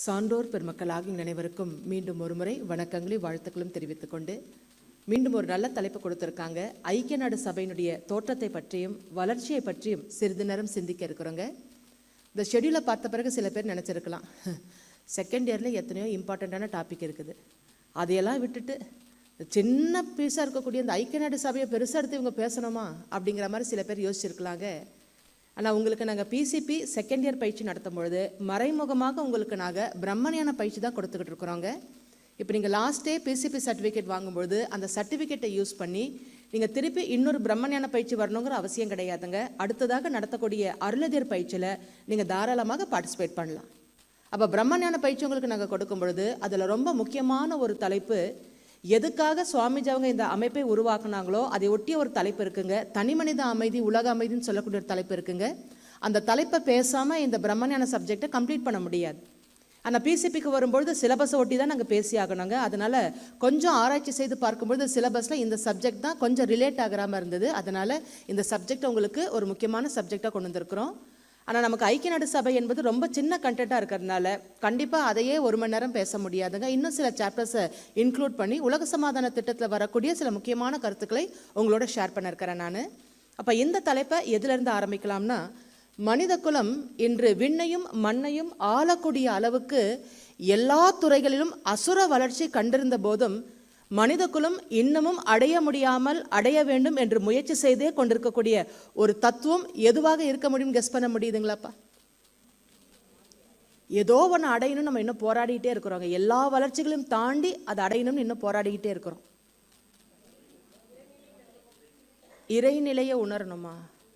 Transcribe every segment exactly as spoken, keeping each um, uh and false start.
சான்றோர் பெருமக்களாகிய அனைவருக்கும் மீண்டும் ஒரு முறை வணக்கங்களை வாழ்த்துக்களும் தெரிவித்துக் கொண்டு மீண்டும் ஒரு நல்ல தலைப்பு கொடுத்துருக்காங்க. ஐக்கிய நாடு சபையினுடைய தோற்றத்தை பற்றியும் வளர்ச்சியை பற்றியும் சிறிது நேரம் சிந்திக்க இருக்கிறோங்க. இந்த ஷெடியூலை பார்த்த பிறகு சில பேர் நினச்சிருக்கலாம், செகண்ட் இயரில் எத்தனையோ இம்பார்ட்டண்ட்டான டாபிக் இருக்குது, அதையெல்லாம் விட்டுட்டு சின்ன பீஸாக இருக்கக்கூடிய இந்த ஐக்கிய நாடு சபையை பெருசாக எடுத்து இவங்க பேசணுமா அப்படிங்கிற மாதிரி சில பேர் யோசிச்சிருக்கலாங்க. ஆனால் உங்களுக்கு நாங்கள் பிசிபி செகண்ட் இயர் பயிற்சி நடத்தும் பொழுது மறைமுகமாக உங்களுக்கு நாங்கள் பிரம்மஞான பயிற்சி தான் கொடுத்துக்கிட்டு இருக்கிறோங்க. இப்போ நீங்கள் லாஸ்ட் டே பிசிபி சர்டிஃபிகேட் வாங்கும்பொழுது அந்த சர்டிஃபிகேட்டை யூஸ் பண்ணி நீங்கள் திருப்பி இன்னொரு பிரம்மஞான பயிற்சி வரணுங்கிற அவசியம் கிடையாதுங்க. அடுத்ததாக நடத்தக்கூடிய அருளதியர் பயிற்சியில் நீங்கள் தாராளமாக பார்ட்டிசிபேட் பண்ணலாம். அப்போ பிரம்மஞான பயிற்சி உங்களுக்கு நாங்கள் கொடுக்கும் பொழுது அதில் ரொம்ப முக்கியமான ஒரு தலைப்பு, எதுக்காக சுவாமிஜி அவங்க இந்த அமைப்பை உருவாக்குனாங்களோ அதை ஒட்டிய ஒரு தலைப்பு இருக்குங்க. தனி மனித அமைதி உலக அமைதின்னு சொல்லக்கூடிய ஒரு தலைப்பு இருக்குங்க. அந்த தலைப்பை பேசாமல் இந்த பிரம்மஞான சப்ஜெக்டை கம்ப்ளீட் பண்ண முடியாது. ஆனால் பிசிபிக்கு வரும்பொழுது சிலபஸை ஒட்டி தான் நாங்கள் பேசி ஆகணுங்க. அதனால் கொஞ்சம் ஆராய்ச்சி செய்து பார்க்கும்பொழுது சிலபஸில் இந்த சப்ஜெக்ட் தான் கொஞ்சம் ரிலேட் ஆகாமல் இருந்தது. அதனால் இந்த சப்ஜெக்ட் உங்களுக்கு ஒரு முக்கியமான சப்ஜெக்டாக கொண்டு வந்திருக்கிறோம். ஆனால் நமக்கு ஐக்கிய நாடு சபை என்பது ரொம்ப சின்ன கண்டென்ட்டாக இருக்கிறதுனால கண்டிப்பாக அதையே ஒரு மணி நேரம் பேச முடியாதுங்க. இன்னும் சில சாப்டர்ஸை இன்க்ளூட் பண்ணி உலக சமாதான திட்டத்தில் வரக்கூடிய சில முக்கியமான கருத்துக்களை உங்களோட ஷேர் பண்ணியிருக்கிறேன் நான். அப்போ இந்த தலைப்பை எதிலிருந்து ஆரம்பிக்கலாம்னா, மனித குலம் இன்று விண்ணையும் மண்ணையும் ஆளக்கூடிய அளவுக்கு எல்லா துறைகளிலும் அசுர வளர்ச்சி கண்டிருந்த போதும் மனித குலம் இன்னமும் அடைய முடியாமல் அடைய வேண்டும் என்று முயற்சி செய்தே கொண்டிருக்கக்கூடிய ஒரு தத்துவம் எதுவாக இருக்க முடியும்? கெஸ் பண்ண முடியுதுங்களாப்பா? ஏதோ ஒன்று அடையணும் நம்ம இன்னும் போராடிக்கிட்டே இருக்கிறோங்க. எல்லா வளர்ச்சிகளையும் தாண்டி அதை அடையணும்னு இன்னும் போராடிக்கிட்டே இருக்கிறோம். இறைநிலையை உணரணுமா?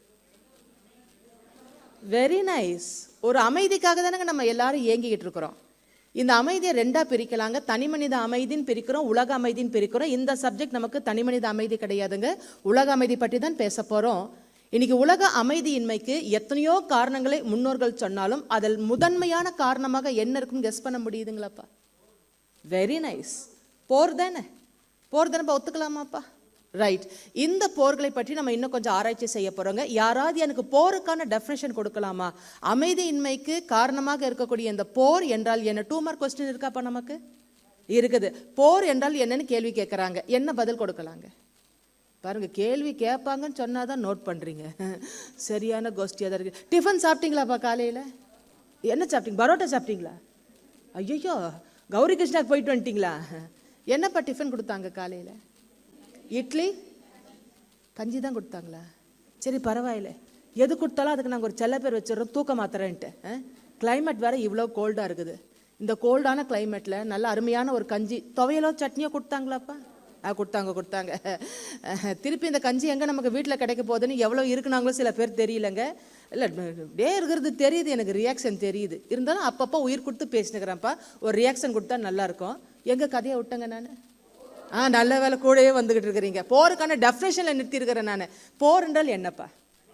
Very nice. ஒரு அமைதிக்காக தானங்க நம்ம எல்லாரும் ஏங்கிக்கிட்டு இருக்கிறோம். இந்த அமைதியை ரெண்டா பிரிக்கலாங்க. தனி மனித அமைதின்னு பிரிக்கிறோம், உலக அமைதின்னு பிரிக்கிறோம். இந்த சப்ஜெக்ட் நமக்கு தனி மனித அமைதி கிடையாதுங்க, உலக அமைதி பற்றி தான் பேச போகிறோம். இன்னைக்கு உலக அமைதியின்மைக்கு எத்தனையோ காரணங்களை முன்னோர்கள் சொன்னாலும் அதில் முதன்மையான காரணமாக என்ன இருக்குன்னு கெஸ் பண்ண முடியுதுங்களாப்பா? Very nice. போர் தானே? போர் தானேப்பா, ஒத்துக்கலாமாப்பா? ரைட். இந்த போர்களை பற்றி நம்ம இன்னும் கொஞ்சம் ஆராய்ச்சி செய்ய போகிறோங்க. யாராவது எனக்கு போருக்கான டெஃபினேஷன் கொடுக்கலாமா? அமைதியின்மைக்கு காரணமாக இருக்கக்கூடிய இந்த போர் என்றால் என்ன? டூ மார்க் கொஸ்டின் இருக்காப்பா நமக்கு? இருக்குது. போர் என்றால் என்னன்னு கேள்வி கேட்குறாங்க, என்ன பதில் கொடுக்கலாங்க? பாருங்க, கேள்வி கேட்பாங்கன்னு சொன்னாதான் நோட் பண்ணுறீங்க. சரியான கோஷ்டியாக தான் இருக்குது. டிஃபன் சாப்பிட்டீங்களாப்பா? காலையில் என்ன சாப்பிட்டீங்க? பரோட்டா சாப்பிட்டீங்களா? ஐயோ, கௌரி கிருஷ்ணாக்கு போயிட்டு வந்துட்டீங்களா? என்னப்பா டிஃபன் கொடுத்தாங்க காலையில்? இட்லி கஞ்சி தான் கொடுத்தாங்களா? சரி, பரவாயில்ல. எது கொடுத்தாலும் அதுக்கு நாங்கள் ஒரு செல்ல பேர் வச்சிடறோம், தூக்க மாத்திரன்ட்டு. கிளைமேட் வேறு இவ்வளோ கோல்டாக இருக்குது. இந்த கோல்டான கிளைமேட்டில் நல்ல அருமையான ஒரு கஞ்சி, துவையலோ சட்னியோ கொடுத்தாங்களாப்பா? ஆ, கொடுத்தாங்க கொடுத்தாங்க. திருப்பி இந்த கஞ்சி எங்கே நமக்கு வீட்டில் கிடைக்க போகுதுன்னு எவ்வளோ இருக்குனாங்களோ சில பேர் தெரியலங்க. இல்லை, டே இருக்கிறது தெரியுது, எனக்கு ரியாக்ஷன் தெரியுது. இருந்தாலும் அப்பப்போ உயிர் கொடுத்து பேசினுக்கிறேன்ப்பா, ஒரு ரியாக்ஷன் கொடுத்தா நல்லாயிருக்கும். எங்கள் கதையை விட்டங்க நான். ஆ, நல்ல வேலை, கூடவே வந்துகிட்டு இருக்கிறீங்க. போருக்கான டெஃபினேஷன்ல நிறுத்தி இருக்கிறேன் நான். போர் என்றால் என்னப்பா?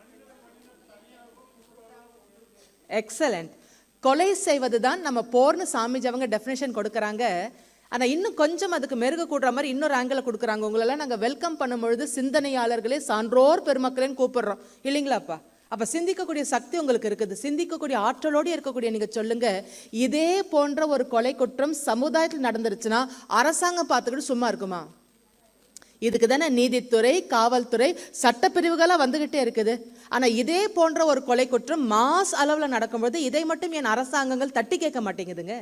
எக்ஸலண்ட். கொலை செய்வது தான் நம்ம போர்னு சாமிஜி அவங்க டெஃபினேஷன் கொடுக்குறாங்க. ஆனால் இன்னும் கொஞ்சம் அதுக்கு மெருகு கூடுற மாதிரி இன்னொரு ஆங்கிள் கொடுக்குறாங்க. உங்களெல்லாம் நாங்கள் வெல்கம் பண்ணும்பொழுது சிந்தனையாளர்களே சான்றோர் பெருமக்களேன்னு கூப்பிடுறோம் இல்லைங்களாப்பா? அப்போ சிந்திக்கக்கூடிய சக்தி உங்களுக்கு இருக்குது, சிந்திக்கக்கூடிய ஆற்றலோடு இருக்கக்கூடிய நீங்கள் சொல்லுங்க, இதே போன்ற ஒரு கொலை குற்றம் சமுதாயத்தில் நடந்துருச்சுன்னா அரசாங்கம் பார்த்துக்கிட்டு சும்மா இருக்குமா? இதுக்கு தானே நீதித்துறை, காவல்துறை, சட்டப்பிரிவுகளாக வந்துகிட்டே இருக்குது. ஆனால் இதே போன்ற ஒரு கொலை குற்றம் மாஸ் அளவில் நடக்கும்போது இதை மட்டும் என் அரசாங்கங்கள் தட்டி கேட்க மாட்டேங்குதுங்க.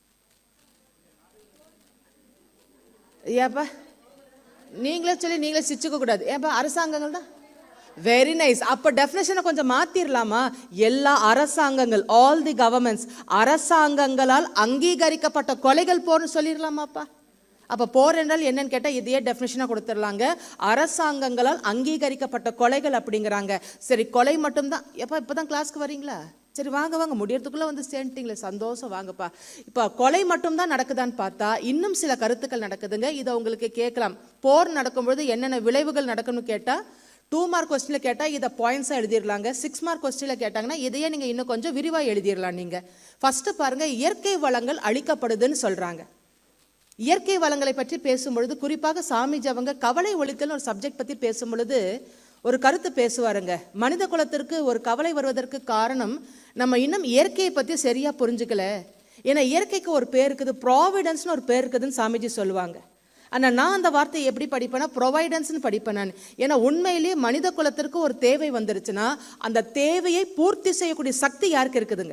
ஏப்பா நீங்களே சொல்லி நீங்களே சிச்சுக்க கூடாது. ஏப்பா அரசாங்கங்கள் தான். Very nice. அப்போ டெஃபினேஷனை கொஞ்சம் மாற்றிடலாமா? எல்லா அரசாங்கங்கள், ஆல் தி கவர்மெண்ட்ஸ், அரசாங்கங்களால் அங்கீகரிக்கப்பட்ட கொலைகள் போர்னு சொல்லிடலாமாப்பா? அப்போ போர் என்றால் என்னன்னு கேட்டால் இதையே டெஃபினேஷனாக கொடுத்துடலாங்க. அரசாங்கங்களால் அங்கீகரிக்கப்பட்ட கொலைகள் அப்படிங்கிறாங்க. சரி, கொலை மட்டும்தான். எப்போ இப்போ தான் கிளாஸ்க்கு வரீங்களா? சரி, வாங்க வாங்க, முடியறதுக்குள்ளே வந்து சேர்ந்துட்டீங்களே, சந்தோஷம், வாங்கப்பா. இப்போ கொலை மட்டும்தான் நடக்குதான்னு பார்த்தா இன்னும் சில கருத்துக்கள் நடக்குதுங்க. இதை உங்களுக்கு கேட்கலாம். போர் நடக்கும்பொழுது என்னென்ன விளைவுகள் நடக்கும்னு கேட்டால் டூ மார்க் கொஸ்டினில் கேட்டால் இதை பாயிண்ட்ஸாக எழுதிடலாங்க. சிக்ஸ் மார்க் கொஸ்டினில் கேட்டாங்கன்னா இதையே நீங்கள் இன்னும் கொஞ்சம் விரிவாக எழுதிடலாம். நீங்கள் ஃபஸ்ட்டு பாருங்கள், இயற்கை வளங்கள் அழிக்கப்படுதுன்னு சொல்கிறாங்க. இயற்கை வளங்களை பற்றி பேசும்பொழுது குறிப்பாக சாமிஜி அவங்க கவலை ஒழித்தல் ஒரு சப்ஜெக்ட் பற்றி பேசும் பொழுது ஒரு கருத்து பேசுவாருங்க. மனித குலத்திற்கு ஒரு கவலை வருவதற்கு காரணம் நம்ம இன்னும் இயற்கையை பற்றி சரியாக புரிஞ்சுக்கல. ஏன்னா இயற்கைக்கு ஒரு பேர் இருக்குது, ப்ராவிடன்ஸ்னு ஒரு பேர் இருக்குதுன்னு சாமிஜி சொல்லுவாங்க. ஆனால் நான் அந்த வார்த்தையை எப்படி படிப்பேன்னா ப்ரொவைடன்ஸ்னு படிப்பேன் நான். ஏன்னா உண்மையிலேயே மனித குலத்திற்கு ஒரு தேவை வந்துருச்சுன்னா அந்த தேவையை பூர்த்தி செய்யக்கூடிய சக்தி யாருக்கு இருக்குதுங்க?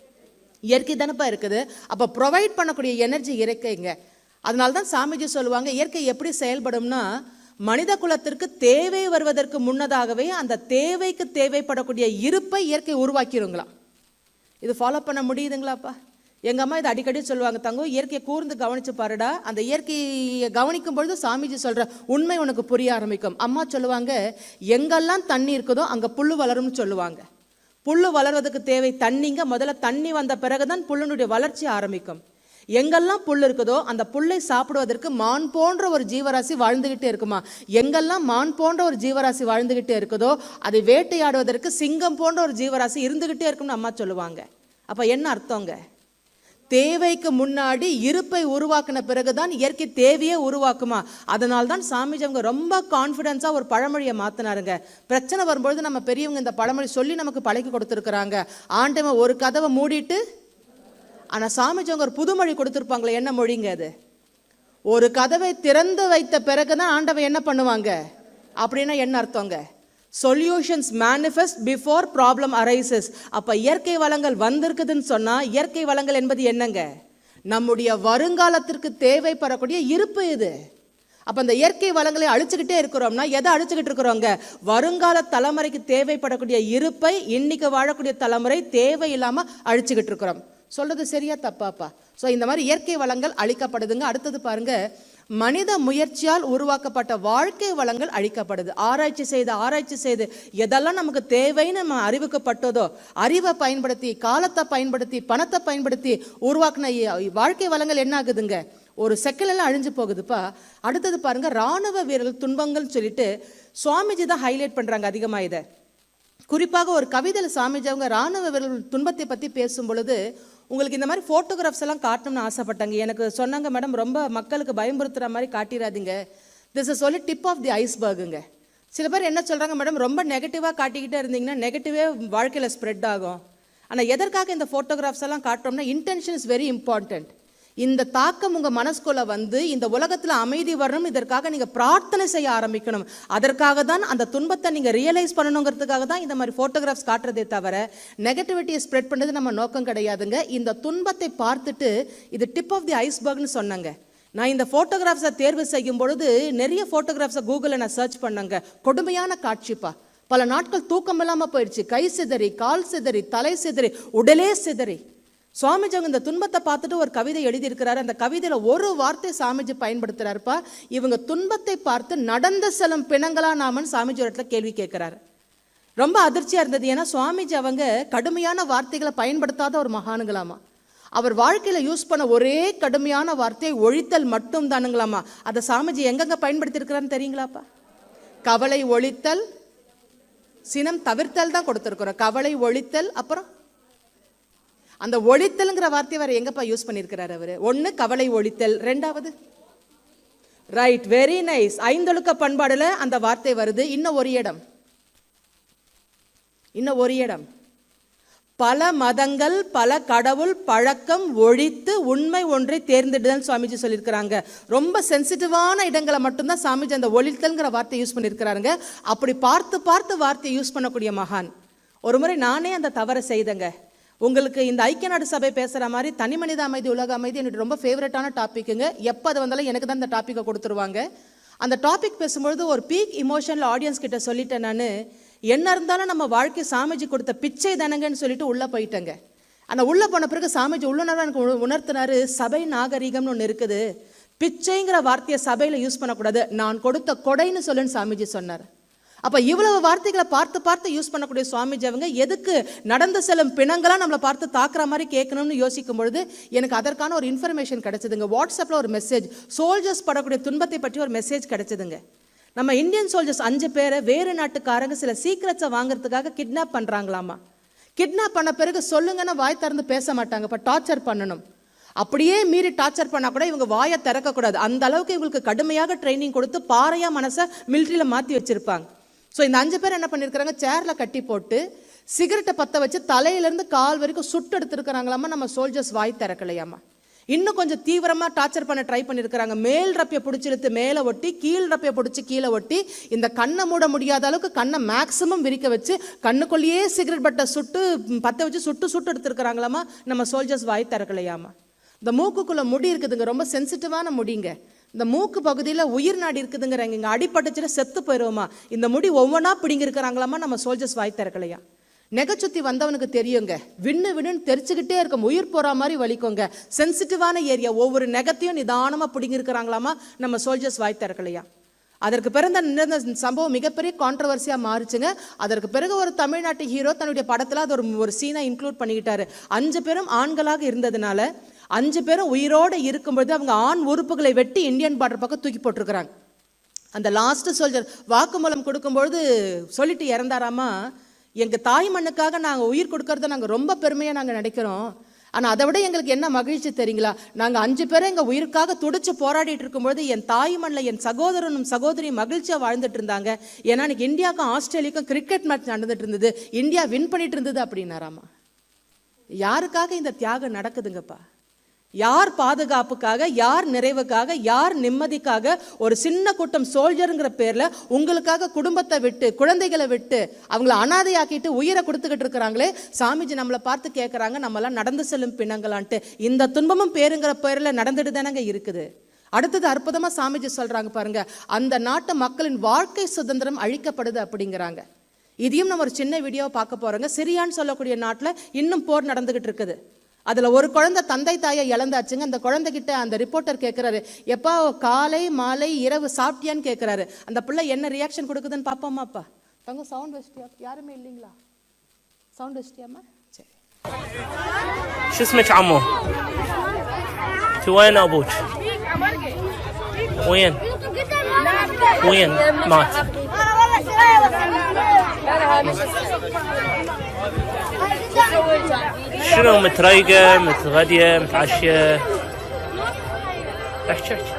இயற்கை தானப்பா இருக்குது. அப்போ ப்ரொவைட் பண்ணக்கூடிய எனர்ஜி இயற்கைங்க. அதனால தான் சாமிஜி சொல்லுவாங்க, இயற்கை எப்படி செயல்படும்னா மனித குலத்திற்கு தேவை வருவதற்கு முன்னதாகவே அந்த தேவைக்கு தேவைப்படக்கூடிய இருப்பை இயற்கை உருவாக்கிடுங்களாம். இது ஃபாலோ பண்ண முடியுதுங்களாப்பா? எங்கள் அம்மா இதை அடிக்கடி சொல்லுவாங்க, தங்கம் இயற்கையை கூர்ந்து கவனிச்சு பாருடா. அந்த இயற்கையை கவனிக்கும் பொழுது சாமிஜி சொல்கிற உண்மை உனக்கு புரிய ஆரம்பிக்கும். அம்மா சொல்லுவாங்க, எங்கெல்லாம் தண்ணி இருக்குதோ அங்கே புல் வளரும்னு சொல்லுவாங்க. புல் வளர்வதற்கு தேவை தண்ணிங்க. முதல்ல தண்ணி வந்த பிறகுதான் புல்லுனுடைய வளர்ச்சி ஆரம்பிக்கும். எங்கெல்லாம் புல் இருக்குதோ அந்த புல்லை சாப்பிடுவதற்கு மான் போன்ற ஒரு ஜீவராசி வாழ்ந்துகிட்டே இருக்குமா. எங்கெல்லாம் மான் போன்ற ஒரு ஜீவராசி வாழ்ந்துகிட்டே இருக்குதோ அதை வேட்டையாடுவதற்கு சிங்கம் போன்ற ஒரு ஜீவராசி இருந்துகிட்டே இருக்கும்னு அம்மா சொல்லுவாங்க. அப்போ என்ன அர்த்தங்க? தேவைக்கு முன்னாடி இருப்பை உருவாக்கின பிறகுதான் இயற்கை தேவையே உருவாக்குமா. அதனால தான் சாமிஜி அவங்க ரொம்ப கான்ஃபிடென்ஸாக ஒரு பழமொழியை மாற்றினாருங்க. பிரச்சனை வரும்பொழுது நம்ம பெரியவங்க இந்த பழமொழி சொல்லி நமக்கு பழக்கி கொடுத்துருக்குறாங்க. ஆண்டவன் ஒரு கதவை மூடிட்டு, ஆனால் சாமிஜி அவங்க ஒரு புதுமொழி கொடுத்துருப்பாங்களே, என்ன மொழிங்க அது? ஒரு கதவை திறந்து வைத்த பிறகுதான் ஆண்டவன் என்ன பண்ணுவாங்க அப்படின்னா என்ன அர்த்தங்க? Solutions manifest before problem arises. அப்போ இயற்கை வளங்கள் வந்திருக்குதுன்னு சொன்னால் இயற்கை வளங்கள் என்பது என்னங்க? நம்முடைய வருங்காலத்திற்கு தேவைப்படக்கூடிய இருப்பு இது. அப்போ அந்த இயற்கை வளங்களை அழிச்சுக்கிட்டே இருக்கிறோம்னா எதை அழிச்சுக்கிட்டு இருக்கிறோங்க? வருங்கால தலைமுறைக்கு தேவைப்படக்கூடிய இருப்பை இன்னைக்கு வாழக்கூடிய தலைமுறை தேவையில்லாமல் அழிச்சுக்கிட்டு இருக்கிறோம். சொல்றது சரியா தப்பாப்பா? ஸோ இந்த மாதிரி இயற்கை வளங்கள் அழிக்கப்படுதுங்க. அடுத்தது பாருங்க, மனித முயற்சியால் உருவாக்கப்பட்ட வாழ்க்கை வளங்கள் அழிக்கப்படுது. ஆராய்ச்சி செய்து ஆராய்ச்சி செய்து எதெல்லாம் நமக்கு தேவைன்னு நம்ம அறிவிக்கப்பட்டதோ, அறிவை பயன்படுத்தி காலத்தை பயன்படுத்தி பணத்தை பயன்படுத்தி உருவாக்கின வாழ்க்கை வளங்கள் என்ன ஆகுதுங்க? ஒரு செகண்ட்லாம் அழிஞ்சு போகுதுப்பா. அடுத்தது பாருங்க, இராணுவ வீரர்கள் துன்பங்கள்னு சொல்லிட்டு சுவாமிஜி தான் ஹைலைட் பண்றாங்க அதிகமாக இதை. குறிப்பாக ஒரு கவிதையில் சாமிஜி அவங்க இராணுவ வீரர்கள் துன்பத்தை பற்றி பேசும் பொழுது உங்களுக்கு இந்த மாதிரி ஃபோட்டோகிராஃப்ஸ் எல்லாம் காட்டணும்னு ஆசைப்பட்டாங்க. எனக்கு சொன்னாங்க, மேடம் ரொம்ப மக்களுக்கு பயமுறுத்துகிற மாதிரி காட்டிடாதீங்க, this is only tip of the ஐஸ்பர்க்குங்க. சில பேர் என்ன சொல்கிறாங்க, மேடம் ரொம்ப நெகட்டிவாக காட்டிக்கிட்டே இருந்தீங்கன்னா நெகட்டிவே வாழ்க்கையில் ஸ்ப்ரெட் ஆகும். ஆனால் எதற்காக இந்த ஃபோட்டோகிராஃப்ஸ் எல்லாம் காட்டுறோம்னா இன்டென்ஷன் இஸ் வெரி இம்பார்ட்டன்ட். இந்த தாக்கம் உங்கள் மனசுக்குள்ள வந்து இந்த உலகத்தில் அமைதி வரணும், இதற்காக நீங்கள் பிரார்த்தனை செய்ய ஆரம்பிக்கணும். அதற்காக தான் அந்த துன்பத்தை நீங்கள் ரியலைஸ் பண்ணணுங்கிறதுக்காக தான் இந்த மாதிரி ஃபோட்டோகிராஃப்ஸ் காட்டுறதே தவிர நெகட்டிவிட்டியை ஸ்ப்ரெட் பண்ணுறது நம்ம நோக்கம் கிடையாதுங்க. இந்த துன்பத்தை பார்த்துட்டு இது டிப் ஆஃப் தி ஐஸ்பர்க்னு சொன்னாங்க. நான் இந்த ஃபோட்டோகிராஃப்ஸை தேர்வு செய்யும் பொழுது நிறைய ஃபோட்டோகிராஃப்ஸை கூகுளில் நான் சர்ச் பண்ணேங்க. கொடுமையான காட்சிப்பா. பல நாட்கள் தூக்கம் இல்லாமல் போயிடுச்சு. கை சிதறி, கால் சிதறி, தலை சிதறி, உடலே சிதறி. சுவாமிஜி அவங்க இந்த துன்பத்தை பார்த்துட்டு ஒரு கவிதை எழுதியிருக்கிறாரு. அந்த கவிதையில் ஒரு வார்த்தை சாமிஜி பயன்படுத்துறாருப்பா, இவங்க துன்பத்தை பார்த்து நடந்த செல்லும் பிணங்களா நாமன்னு சாமிஜி ஒரு இடத்துல கேள்வி கேட்கிறாரு. ரொம்ப அதிர்ச்சியா இருந்தது. ஏன்னா சுவாமிஜி அவங்க கடுமையான வார்த்தைகளை பயன்படுத்தாத ஒரு மகானுங்களாமா. அவர் வாழ்க்கையில யூஸ் பண்ண ஒரே கடுமையான வார்த்தை ஒழித்தல் மட்டும் தானுங்களாமா. அதை சாமிஜி எங்கெங்க பயன்படுத்தி இருக்கிறான்னு தெரியுங்களாப்பா? கவலை ஒழித்தல், சினம் தவிர்த்தல் தான் கொடுத்துருக்குறோம். கவலை ஒழித்தல், அப்புறம் அந்த ஒழித்தல்ங்கிற வார்த்தையை வேற எங்கப்பா யூஸ் பண்ணியிருக்கிறார் அவரு? ஒன்று கவலை ஒழித்தல், ரெண்டாவது ரைட், வெரி நைஸ், ஐந்தொழுக்க பண்பாடுல அந்த வார்த்தை வருது. இன்னும் ஒரு இடம், இன்னும் ஒரு இடம், பல மதங்கள் பல கடவுள் பழக்கம் ஒழித்து உண்மை ஒன்றை தேர்ந்தெடுதல் சுவாமிஜி சொல்லியிருக்கிறாங்க. ரொம்ப சென்சிட்டிவான இடங்களை மட்டும்தான் சாமிஜி அந்த ஒழித்தல்ங்கிற வார்த்தை யூஸ் பண்ணியிருக்கிறாருங்க. அப்படி பார்த்து பார்த்து வார்த்தையை யூஸ் பண்ணக்கூடிய மகான். ஒரு முறை நானே அந்த தவறை செய்தேங்க. உங்களுக்கு இந்த ஐக்கிய நாடு சபை பேசுகிற மாதிரி தனி மனித அமைதி உலக அமைதி என்னோட ரொம்ப ஃபேவரட்டான டாப்பிக்குங்க. எப்போ அது வந்தாலும் எனக்கு தான் இந்த டாப்பிக்கை கொடுத்துருவாங்க. அந்த டாபிக் பேசும்பொழுது ஒரு பீக் இமோஷனில் ஆடியன்ஸ் கிட்ட சொல்லிட்டேன், நான் என்ன இருந்தாலும் நம்ம வாழ்க்கை சாமிஜி கொடுத்த பிச்சை தானங்கன்னு சொல்லிட்டு உள்ளே போயிட்டேங்க. ஆனால் உள்ளே போன பிறகு சாமிஜி உள்ளுணர்வு எனக்கு உணர்த்தினாரு, சபை நாகரிகம்னு ஒன்று இருக்குது, பிச்சைங்கிற வார்த்தையை சபையில் யூஸ் பண்ணக்கூடாது, நான் கொடுத்த கொடைன்னு சொல்லுன்னு சாமிஜி சொன்னார். அப்போ இவ்வளவு வார்த்தைகளை பார்த்து பார்த்து யூஸ் பண்ணக்கூடிய சுவாமிஜி அவங்க எதுக்கு நடந்து செல்லும் பிணங்களாக நம்மளை பார்த்து தாக்குற மாதிரி கேட்கணும்னு யோசிக்கும் பொழுது எனக்கு அதற்கான ஒரு இன்ஃபர்மேஷன் கிடைச்சதுங்க. வாட்ஸ்அப்பில் ஒரு மெசேஜ், சோல்ஜர்ஸ் படக்கூடிய துன்பத்தை பற்றி ஒரு மெசேஜ் கிடைச்சதுங்க. நம்ம இந்தியன் சோல்ஜர்ஸ் அஞ்சு பேரை வேறு நாட்டுக்காரங்க சில சீக்ரெட்ஸை வாங்குறதுக்காக கிட்னாப் பண்ணுறாங்களாமா. கிட்னாப் பண்ண பிறகு சொல்லுங்கன்னா வாய் திறந்து பேச மாட்டாங்க, இப்போ டார்ச்சர் பண்ணணும். அப்படியே மீறி டார்ச்சர் பண்ணால் கூட இவங்க வாயை திறக்கக்கூடாது. அந்த அளவுக்கு இவங்களுக்கு கடுமையாக ட்ரைனிங் கொடுத்து பாறையாக மனசை மிலிட்ரியில் மாற்றி வச்சுருப்பாங்க. ஸோ இந்த அஞ்சு பேர் என்ன பண்ணியிருக்கிறாங்க, சேரில் கட்டி போட்டு சிகரெட்டை பற்ற வச்சு தலையிலேருந்து கால் வரைக்கும் சுட்டு எடுத்துருக்கிறாங்களாமா, நம்ம சோல்ஜர்ஸ் வாய் திறக்கலையாமா. இன்னும் கொஞ்சம் தீவிரமாக டார்ச்சர் பண்ண ட்ரை பண்ணியிருக்கிறாங்க. மேல் ரப்பையை பிடிச்சி இழுத்து மேலே ஒட்டி, கீழ் ரப்பையை பிடிச்சி கீழே ஒட்டி, இந்த கண்ணை மூட முடியாத அளவுக்கு கண்ணை மேக்ஸிமம் விரிக்க வச்சு கண்ணுக்குள்ளேயே சிகரெட் பட்டை சுட்டு பற்ற வச்சு சுட்டு சுட்டு எடுத்துருக்கிறாங்களாமா, நம்ம சோல்ஜர்ஸ் வாய் திறக்கலையாமா. இந்த மூக்குக்குள்ளே முடி இருக்குதுங்க, ரொம்ப சென்சிட்டிவான முடிங்க. இந்த மூக்கு பகுதியில் உயிர் நாடி இருக்குதுங்கிறாங்க. இங்கே அடிப்பட்டுச்சுன்னா செத்து போயிடுவோமா. இந்த முடி ஒவ்வொன்றா பிடிங்கிருக்கிறாங்களாமா, நம்ம சோல்ஜர்ஸ் வாய் திறக்கலையா. நெகச்சுத்தி வந்தவனுக்கு தெரியுங்க, விண்ணு விண்ணுன்னு தெரிச்சுக்கிட்டே இருக்கும், உயிர் போகிற மாதிரி வலிக்குங்க. சென்சிட்டிவான ஏரியா, ஒவ்வொரு நெகத்தையும் நிதானமாக பிடிங்கிருக்கிறாங்களாமா, நம்ம சோல்ஜர்ஸ் வாய் திறக்கலையா. அதற்கு பிறந்த நடந்த சம்பவம் மிகப்பெரிய கான்ட்ரவர்சியாக மாறிச்சுங்க. அதற்கு பிறகு ஒரு தமிழ்நாட்டு ஹீரோ தன்னுடைய படத்தில் அது ஒரு ஒரு சீனை இன்க்ளூட் பண்ணிக்கிட்டாரு. அஞ்சு பேரும் ஆண்களாக இருந்ததுனால அஞ்சு பேரும் உயிரோடு இருக்கும்பொழுது அவங்க ஆண் உறுப்புகளை வெட்டி இந்தியன் பார்டர் பக்கம் தூக்கி போட்டிருக்கிறாங்க. அந்த லாஸ்ட் சோல்ஜர் வாக்குமூலம் கொடுக்கும்பொழுது சொல்லிட்டு இறந்தாராமா, எங்கள் தாய் மண்ணுக்காக நாங்கள் உயிர் கொடுக்கறத நாங்கள் ரொம்ப பெருமையாக நாங்கள் நினைக்கிறோம். ஆனால் அதை விட எங்களுக்கு என்ன மகிழ்ச்சி தெரியுங்களா, நாங்கள் அஞ்சு பேரை எங்கள் உயிருக்காக துடிச்சு போராடிட்டு இருக்கும்பொழுது என் தாய் மண்ணில் என் சகோதரனும் சகோதரியும் மகிழ்ச்சியாக வாழ்ந்துட்டு இருந்தாங்க. ஏன்னா இன்னைக்கு இந்தியாவுக்கும் ஆஸ்திரேலியாவுக்கும் கிரிக்கெட் மேட்ச் நடந்துட்டு இருந்தது, இந்தியா வின் பண்ணிட்டு இருந்தது அப்படின்னாராமா. யாருக்காக இந்த தியாகம் நடக்குதுங்கப்பா? யார் பாதுகாப்புக்காக, யார் நிறைவுக்காக, யார் நிம்மதிக்காக? ஒரு சின்ன கூட்டம் சோல்ஜருங்கிற பேர்ல உங்களுக்காக குடும்பத்தை விட்டு குழந்தைகளை விட்டு அவங்கள அனாதையாக்கிட்டு உயிரை கொடுத்துக்கிட்டு இருக்கிறாங்களே. சாமிஜி நம்மளை பார்த்து கேட்குறாங்க, நம்மளாம் நடந்து செல்லும் பிணங்களான்ட்டு. இந்த துன்பமும் பேருங்கிற பேர்ல நடந்துட்டு தானங்க இருக்குது. அடுத்தது அற்புதமா சாமிஜி சொல்றாங்க பாருங்க, அந்த நாட்டு மக்களின் வாழ்க்கை சுதந்திரம் அழிக்கப்படுது அப்படிங்கிறாங்க. இதையும் நம்ம ஒரு சின்ன வீடியோவை பார்க்க போறோங்க. சிரியான்னு சொல்லக்கூடிய நாட்டில் இன்னும் போர் நடந்துகிட்டு இருக்குது. அதில் ஒரு குழந்தை தந்தை தாயை இழந்தாச்சுங்க. அந்த குழந்தைகிட்ட அந்த ரிப்போர்ட்டர் கேட்குறாரு, எப்பா காலை மாலை இரவு சாப்பிட்டியான்னு கேட்குறாரு. அந்த பிள்ளை என்ன ரியாக்ஷன் கொடுக்குதுன்னு பார்ப்போமாப்பா. தங்க சவுண்ட் வச்சிட்டியா? யாருமே இல்லைங்களா? சவுண்ட் வச்சிட்டியாமா? சரி. شو اسمك عمو؟ انت وين ابوك؟ وين؟ وين مات؟ شنو متريقة متغدية متعشية؟ احكي احكي.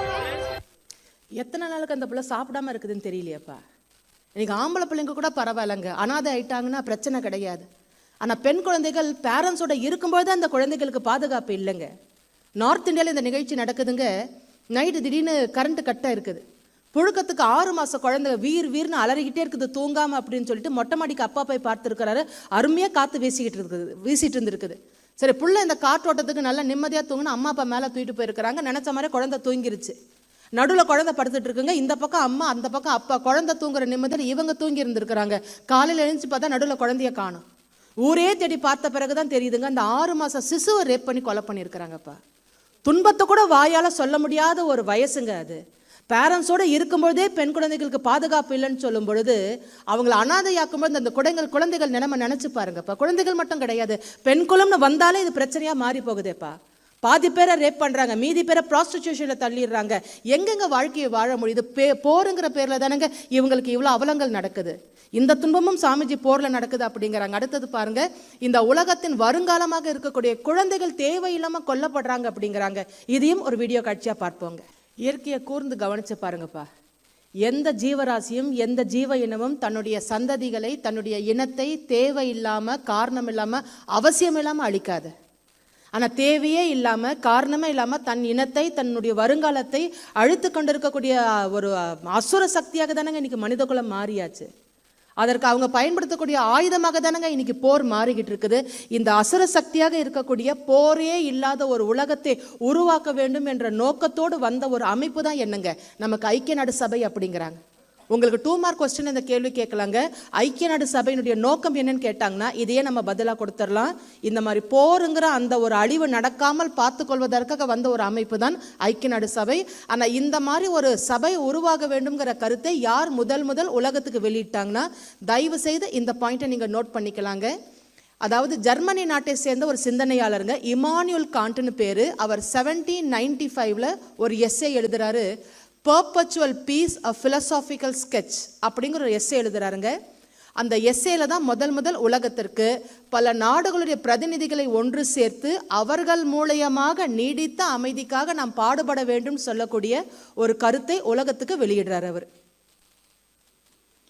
எத்தனை நாளுக்கு அந்த பிள்ளை சாப்பிடாம இருக்குதுன்னு தெரியலையாப்பா. இன்னைக்கு ஆம்பளை பிள்ளைங்க கூட பரவாயில்லைங்க, அனாதை ஆயிட்டாங்கன்னா பிரச்சனை கிடையாது. ஆனால் பெண் குழந்தைகள் பேரண்ட்ஸோட இருக்கும்போது அந்த குழந்தைகளுக்கு பாதுகாப்பு இல்லைங்க. நார்த் இந்தியாவில் இந்த நிகழ்ச்சி நடக்குதுங்க. நைட்டு திடீர்னு கரண்ட் கட்டாக இருக்குது. புழுக்கத்துக்கு ஆறு மாதம் குழந்தை வீர் வீர்னு அலறிக்கிட்டே இருக்குது தூங்காமல் அப்படின்னு சொல்லிட்டு மொட்டை மாடிக்கு அப்பா போய் பார்த்துருக்கிறாரு. அருமையாக காற்று வீசிக்கிட்டு இருக்குது வீசிட்டு இருந்துருக்குது. சரி, புள்ள இந்த காற்றோட்டத்துக்கு நல்லா நிம்மதியாக தூங்கினா அம்மா அப்பா மேலே தூக்கிட்டு போயிருக்கிறாங்க. நினச்ச மாதிரி குழந்தை தூங்கிருச்சு. நடுவில் குழந்தை படுத்துட்டு இருக்குங்க. இந்த பக்கம் அம்மா, அந்த பக்கம் அப்பா. குழந்தை தூங்குற நிம்மதியில் இவங்க தூங்கி இருந்திருக்கிறாங்க. காலையில் எழுந்துச்சு பார்த்தா நடுவில் குழந்தைய காணும். ஊரே தேடி பார்த்த பிறகுதான் தெரியுதுங்க, அந்த ஆறு மாதம் சிசுவை ரேப் பண்ணி கொலை பண்ணியிருக்கிறாங்கப்பா. துன்பத்தை கூட வாயால் சொல்ல முடியாத ஒரு வயசுங்க அது. பேரண்ட்ஸோடு இருக்கும்பொழுதே பெண் குழந்தைகளுக்கு பாதுகாப்பு இல்லைன்னு சொல்லும் பொழுது அவங்கள அனாதையாக்கும்போது அந்த குழந்தைகள் குழந்தைகள் நிலைமை நினச்சி பாருங்கப்பா. குழந்தைகள் மட்டும் கிடையாது, பெண் குலம்னு வந்தாலே இது பிரச்சனையாக மாறி போகுதேப்பா. பாதி பேரை ரேப் பண்ணுறாங்க, மீதி பேரை ப்ராஸ்டிடியூஷனில் தள்ளிடுறாங்க. எங்கெங்க வாழ்க்கையை வாழ முடியுது? பே போருங்கிற பேரில் தானேங்க இவங்களுக்கு இவ்வளோ அவலங்கள் நடக்குது. இந்த துன்பமும் சாமிஜி போரில் நடக்குது அப்படிங்கிறாங்க. அடுத்தது பாருங்க, இந்த உலகத்தின் வருங்காலமாக இருக்கக்கூடிய குழந்தைகள் தேவையில்லாமல் கொல்லப்படுறாங்க அப்படிங்கிறாங்க. இதையும் ஒரு வீடியோ காட்சியாக பார்ப்போங்க. இயற்கையை கூர்ந்து கவனிச்சு பாருங்கப்பா. எந்த ஜீவராசியும் எந்த ஜீவ இனமும் தன்னுடைய சந்ததிகளை தன்னுடைய இனத்தை தேவையில்லாமல் காரணம் இல்லாமல் அவசியம் இல்லாமல் அழிக்காது. ஆனால் தேவையே இல்லாமல் காரணமே இல்லாமல் தன் இனத்தை தன்னுடைய வருங்காலத்தை அழித்து கொண்டிருக்கக்கூடிய ஒரு அசுர சக்தியாக தானங்க இன்னைக்கு மனிதகுலம் மாறியாச்சு. அதற்கு அவங்க பயன்படுத்தக்கூடிய ஆயுதமாக தானங்க இன்னைக்கு போர் மாறிக்கிட்டு இருக்குது. இந்த அசுர சக்தியாக இருக்கக்கூடிய போரே இல்லாத ஒரு உலகத்தை உருவாக்க வேண்டும் என்ற நோக்கத்தோடு வந்த ஒரு அமைப்பு தான் என்னங்க நமக்கு ஐக்கிய நாடு சபை அப்படிங்கிறாங்க. உங்களுக்கு டூ மார்க் கொஸ்டின் இந்த கேள்வி கேட்கலாங்க. ஐக்கிய நாடு சபையினுடைய நோக்கம் என்னன்னு கேட்டாங்கன்னா இதையே நம்ம பதிலாக கொடுத்துடலாம். இந்த மாதிரி போருங்கிற அந்த ஒரு அழிவு நடக்காமல் பார்த்து கொள்வதற்காக வந்த ஒரு அமைப்பு தான் ஐக்கிய நாடு சபை. ஆனால் இந்த மாதிரி ஒரு சபை உருவாக வேண்டும்ங்கிற கருத்தை யார் முதல் முதல் உலகத்துக்கு வெளியிட்டாங்கன்னா, தயவு செய்து இந்த பாயிண்ட்டை நீங்கள் நோட் பண்ணிக்கலாங்க. அதாவது ஜெர்மனி நாட்டை சேர்ந்த ஒரு சிந்தனையாளருங்க, இமானுவேல் காண்ட்னு பேர். அவர் செவன்டீன் நைன்டி ஃபைவ்ல ஒரு எஸ்ஸே எழுதுறாரு. Perpetual peace a philosophical sketch அப்படிங்கிற ஒரு எஸ்ஸே எழுதுறாருங்க. அந்த எஸ்ஸேல தான் முதல் முதல் உலகத்திற்கு பல நாடுகளுடைய பிரதிநிதிகளை ஒன்று சேர்த்து அவர்கள் மூலயமாக நீடித்த அமைதிக்காக நாம் பாடுபட வேண்டும் சொல்லக்கூடிய ஒரு கருத்தை உலகத்துக்கு வெளியிடுறார் அவர்.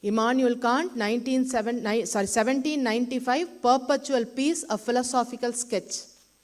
Immanuel Kant, nineteen ninety-five, Perpetual Peace, a Philosophical Sketch.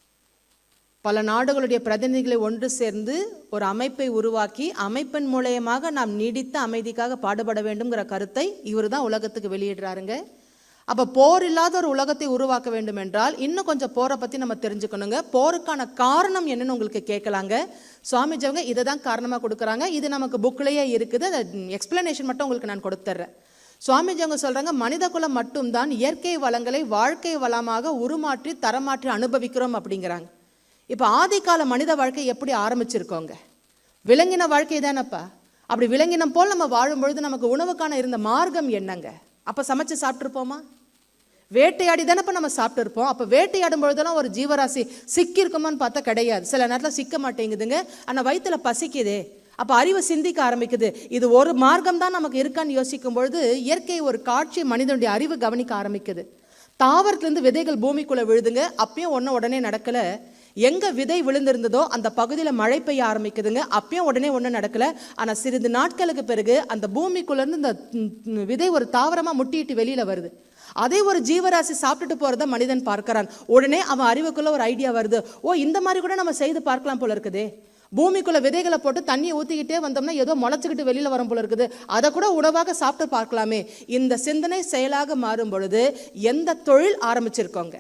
பல நாடுகளுடைய பிரதிநிதிகளை ஒன்று சேர்ந்து ஒரு அமைப்பை உருவாக்கி அமைப்பின் மூலமாக நாம் நீடித்த அமைதிக்காக பாடுபட வேண்டும்ங்கிற கருத்தை இவர் தான் உலகத்துக்கு வெளியிடுறாருங்க. அப்போ போர் இல்லாத ஒரு உலகத்தை உருவாக்க வேண்டும் என்றால் இன்னும் கொஞ்சம் போரை பற்றி நம்ம தெரிஞ்சுக்கணுங்க. போருக்கான காரணம் என்னன்னு உங்களுக்கு கேட்கலாங்க. சுவாமிஜி அவங்க இதை தான் காரணமாக கொடுக்குறாங்க. இது நமக்கு புக்லேயே இருக்குது. அந்த எக்ஸ்பிளனேஷன் மட்டும் உங்களுக்கு நான் கொடுத்துட்றேன். சுவாமிஜி அவங்க சொல்கிறாங்க, மனித குலம் மட்டும்தான் இயற்கை வளங்களை வாழ்க்கை வளமாக உருமாற்றி தரமாற்றி அனுபவிக்கிறோம் அப்படிங்கிறாங்க. இப்போ ஆதிக்கால மனித வாழ்க்கை எப்படி ஆரம்பிச்சிருக்கோங்க? விலங்கின வாழ்க்கை தானப்பா. அப்படி விலங்கினம் போல் நம்ம வாழும்பொழுது நமக்கு உணவுக்கான இருந்த மார்க்கம் என்னங்க? அப்போ சமைச்சு சாப்பிட்ருப்போமா? வேட்டையாடி தானப்போ நம்ம சாப்பிட்டு இருப்போம். அப்போ வேட்டையாடும் பொழுதெல்லாம் ஒரு ஜீவராசி சிக்கி இருக்குமான்னு பார்த்தா கிடையாது. சில நேரத்தில் சிக்க மாட்டேங்குதுங்க. ஆனால் வயிற்றுல பசிக்குதே, அப்போ அறிவு சிந்திக்க ஆரம்பிக்குது. இது ஒரு மார்க்கம் தான் நமக்கு இருக்கான்னு யோசிக்கும் பொழுது இயற்கை ஒரு காட்சி மனிதனுடைய அறிவு கவனிக்க ஆரம்பிக்குது. தாவரத்துலேருந்து விதைகள் பூமிக்குள்ளே விழுதுங்க. அப்பயும் ஒன்றும் உடனே நடக்கலை. எங்கே விதை விழுந்திருந்ததோ அந்த பகுதியில் மழை பெய்ய ஆரம்பிக்குதுங்க. அப்பயும் உடனே ஒன்றும் நடக்கலை. ஆனால் சிறிது நாட்களுக்கு பிறகு அந்த பூமிக்குள்ளேருந்து இந்த விதை ஒரு தாவரமாக முட்டிட்டு வெளியில் வருது. அதே ஒரு ஜீவராசி சாப்பிட்டுட்டு போகிறத மனிதன் பார்க்கிறான். உடனே அவன் அறிவுக்குள்ளே ஒரு ஐடியா வருது, ஓ இந்த மாதிரி கூட நம்ம செய்து பார்க்கலாம் போல இருக்குதே. பூமிக்குள்ளே விதைகளை போட்டு தண்ணியை ஊற்றிக்கிட்டே வந்தோம்னா ஏதோ முளைச்சிக்கிட்டு வெளியில் வரும் போல இருக்குது, அதை கூட உணவாக சாப்பிட்டு பார்க்கலாமே. இந்த சிந்தனை செயலாக மாறும் பொழுது எந்த தொழில் ஆரம்பிச்சிருக்கோங்க?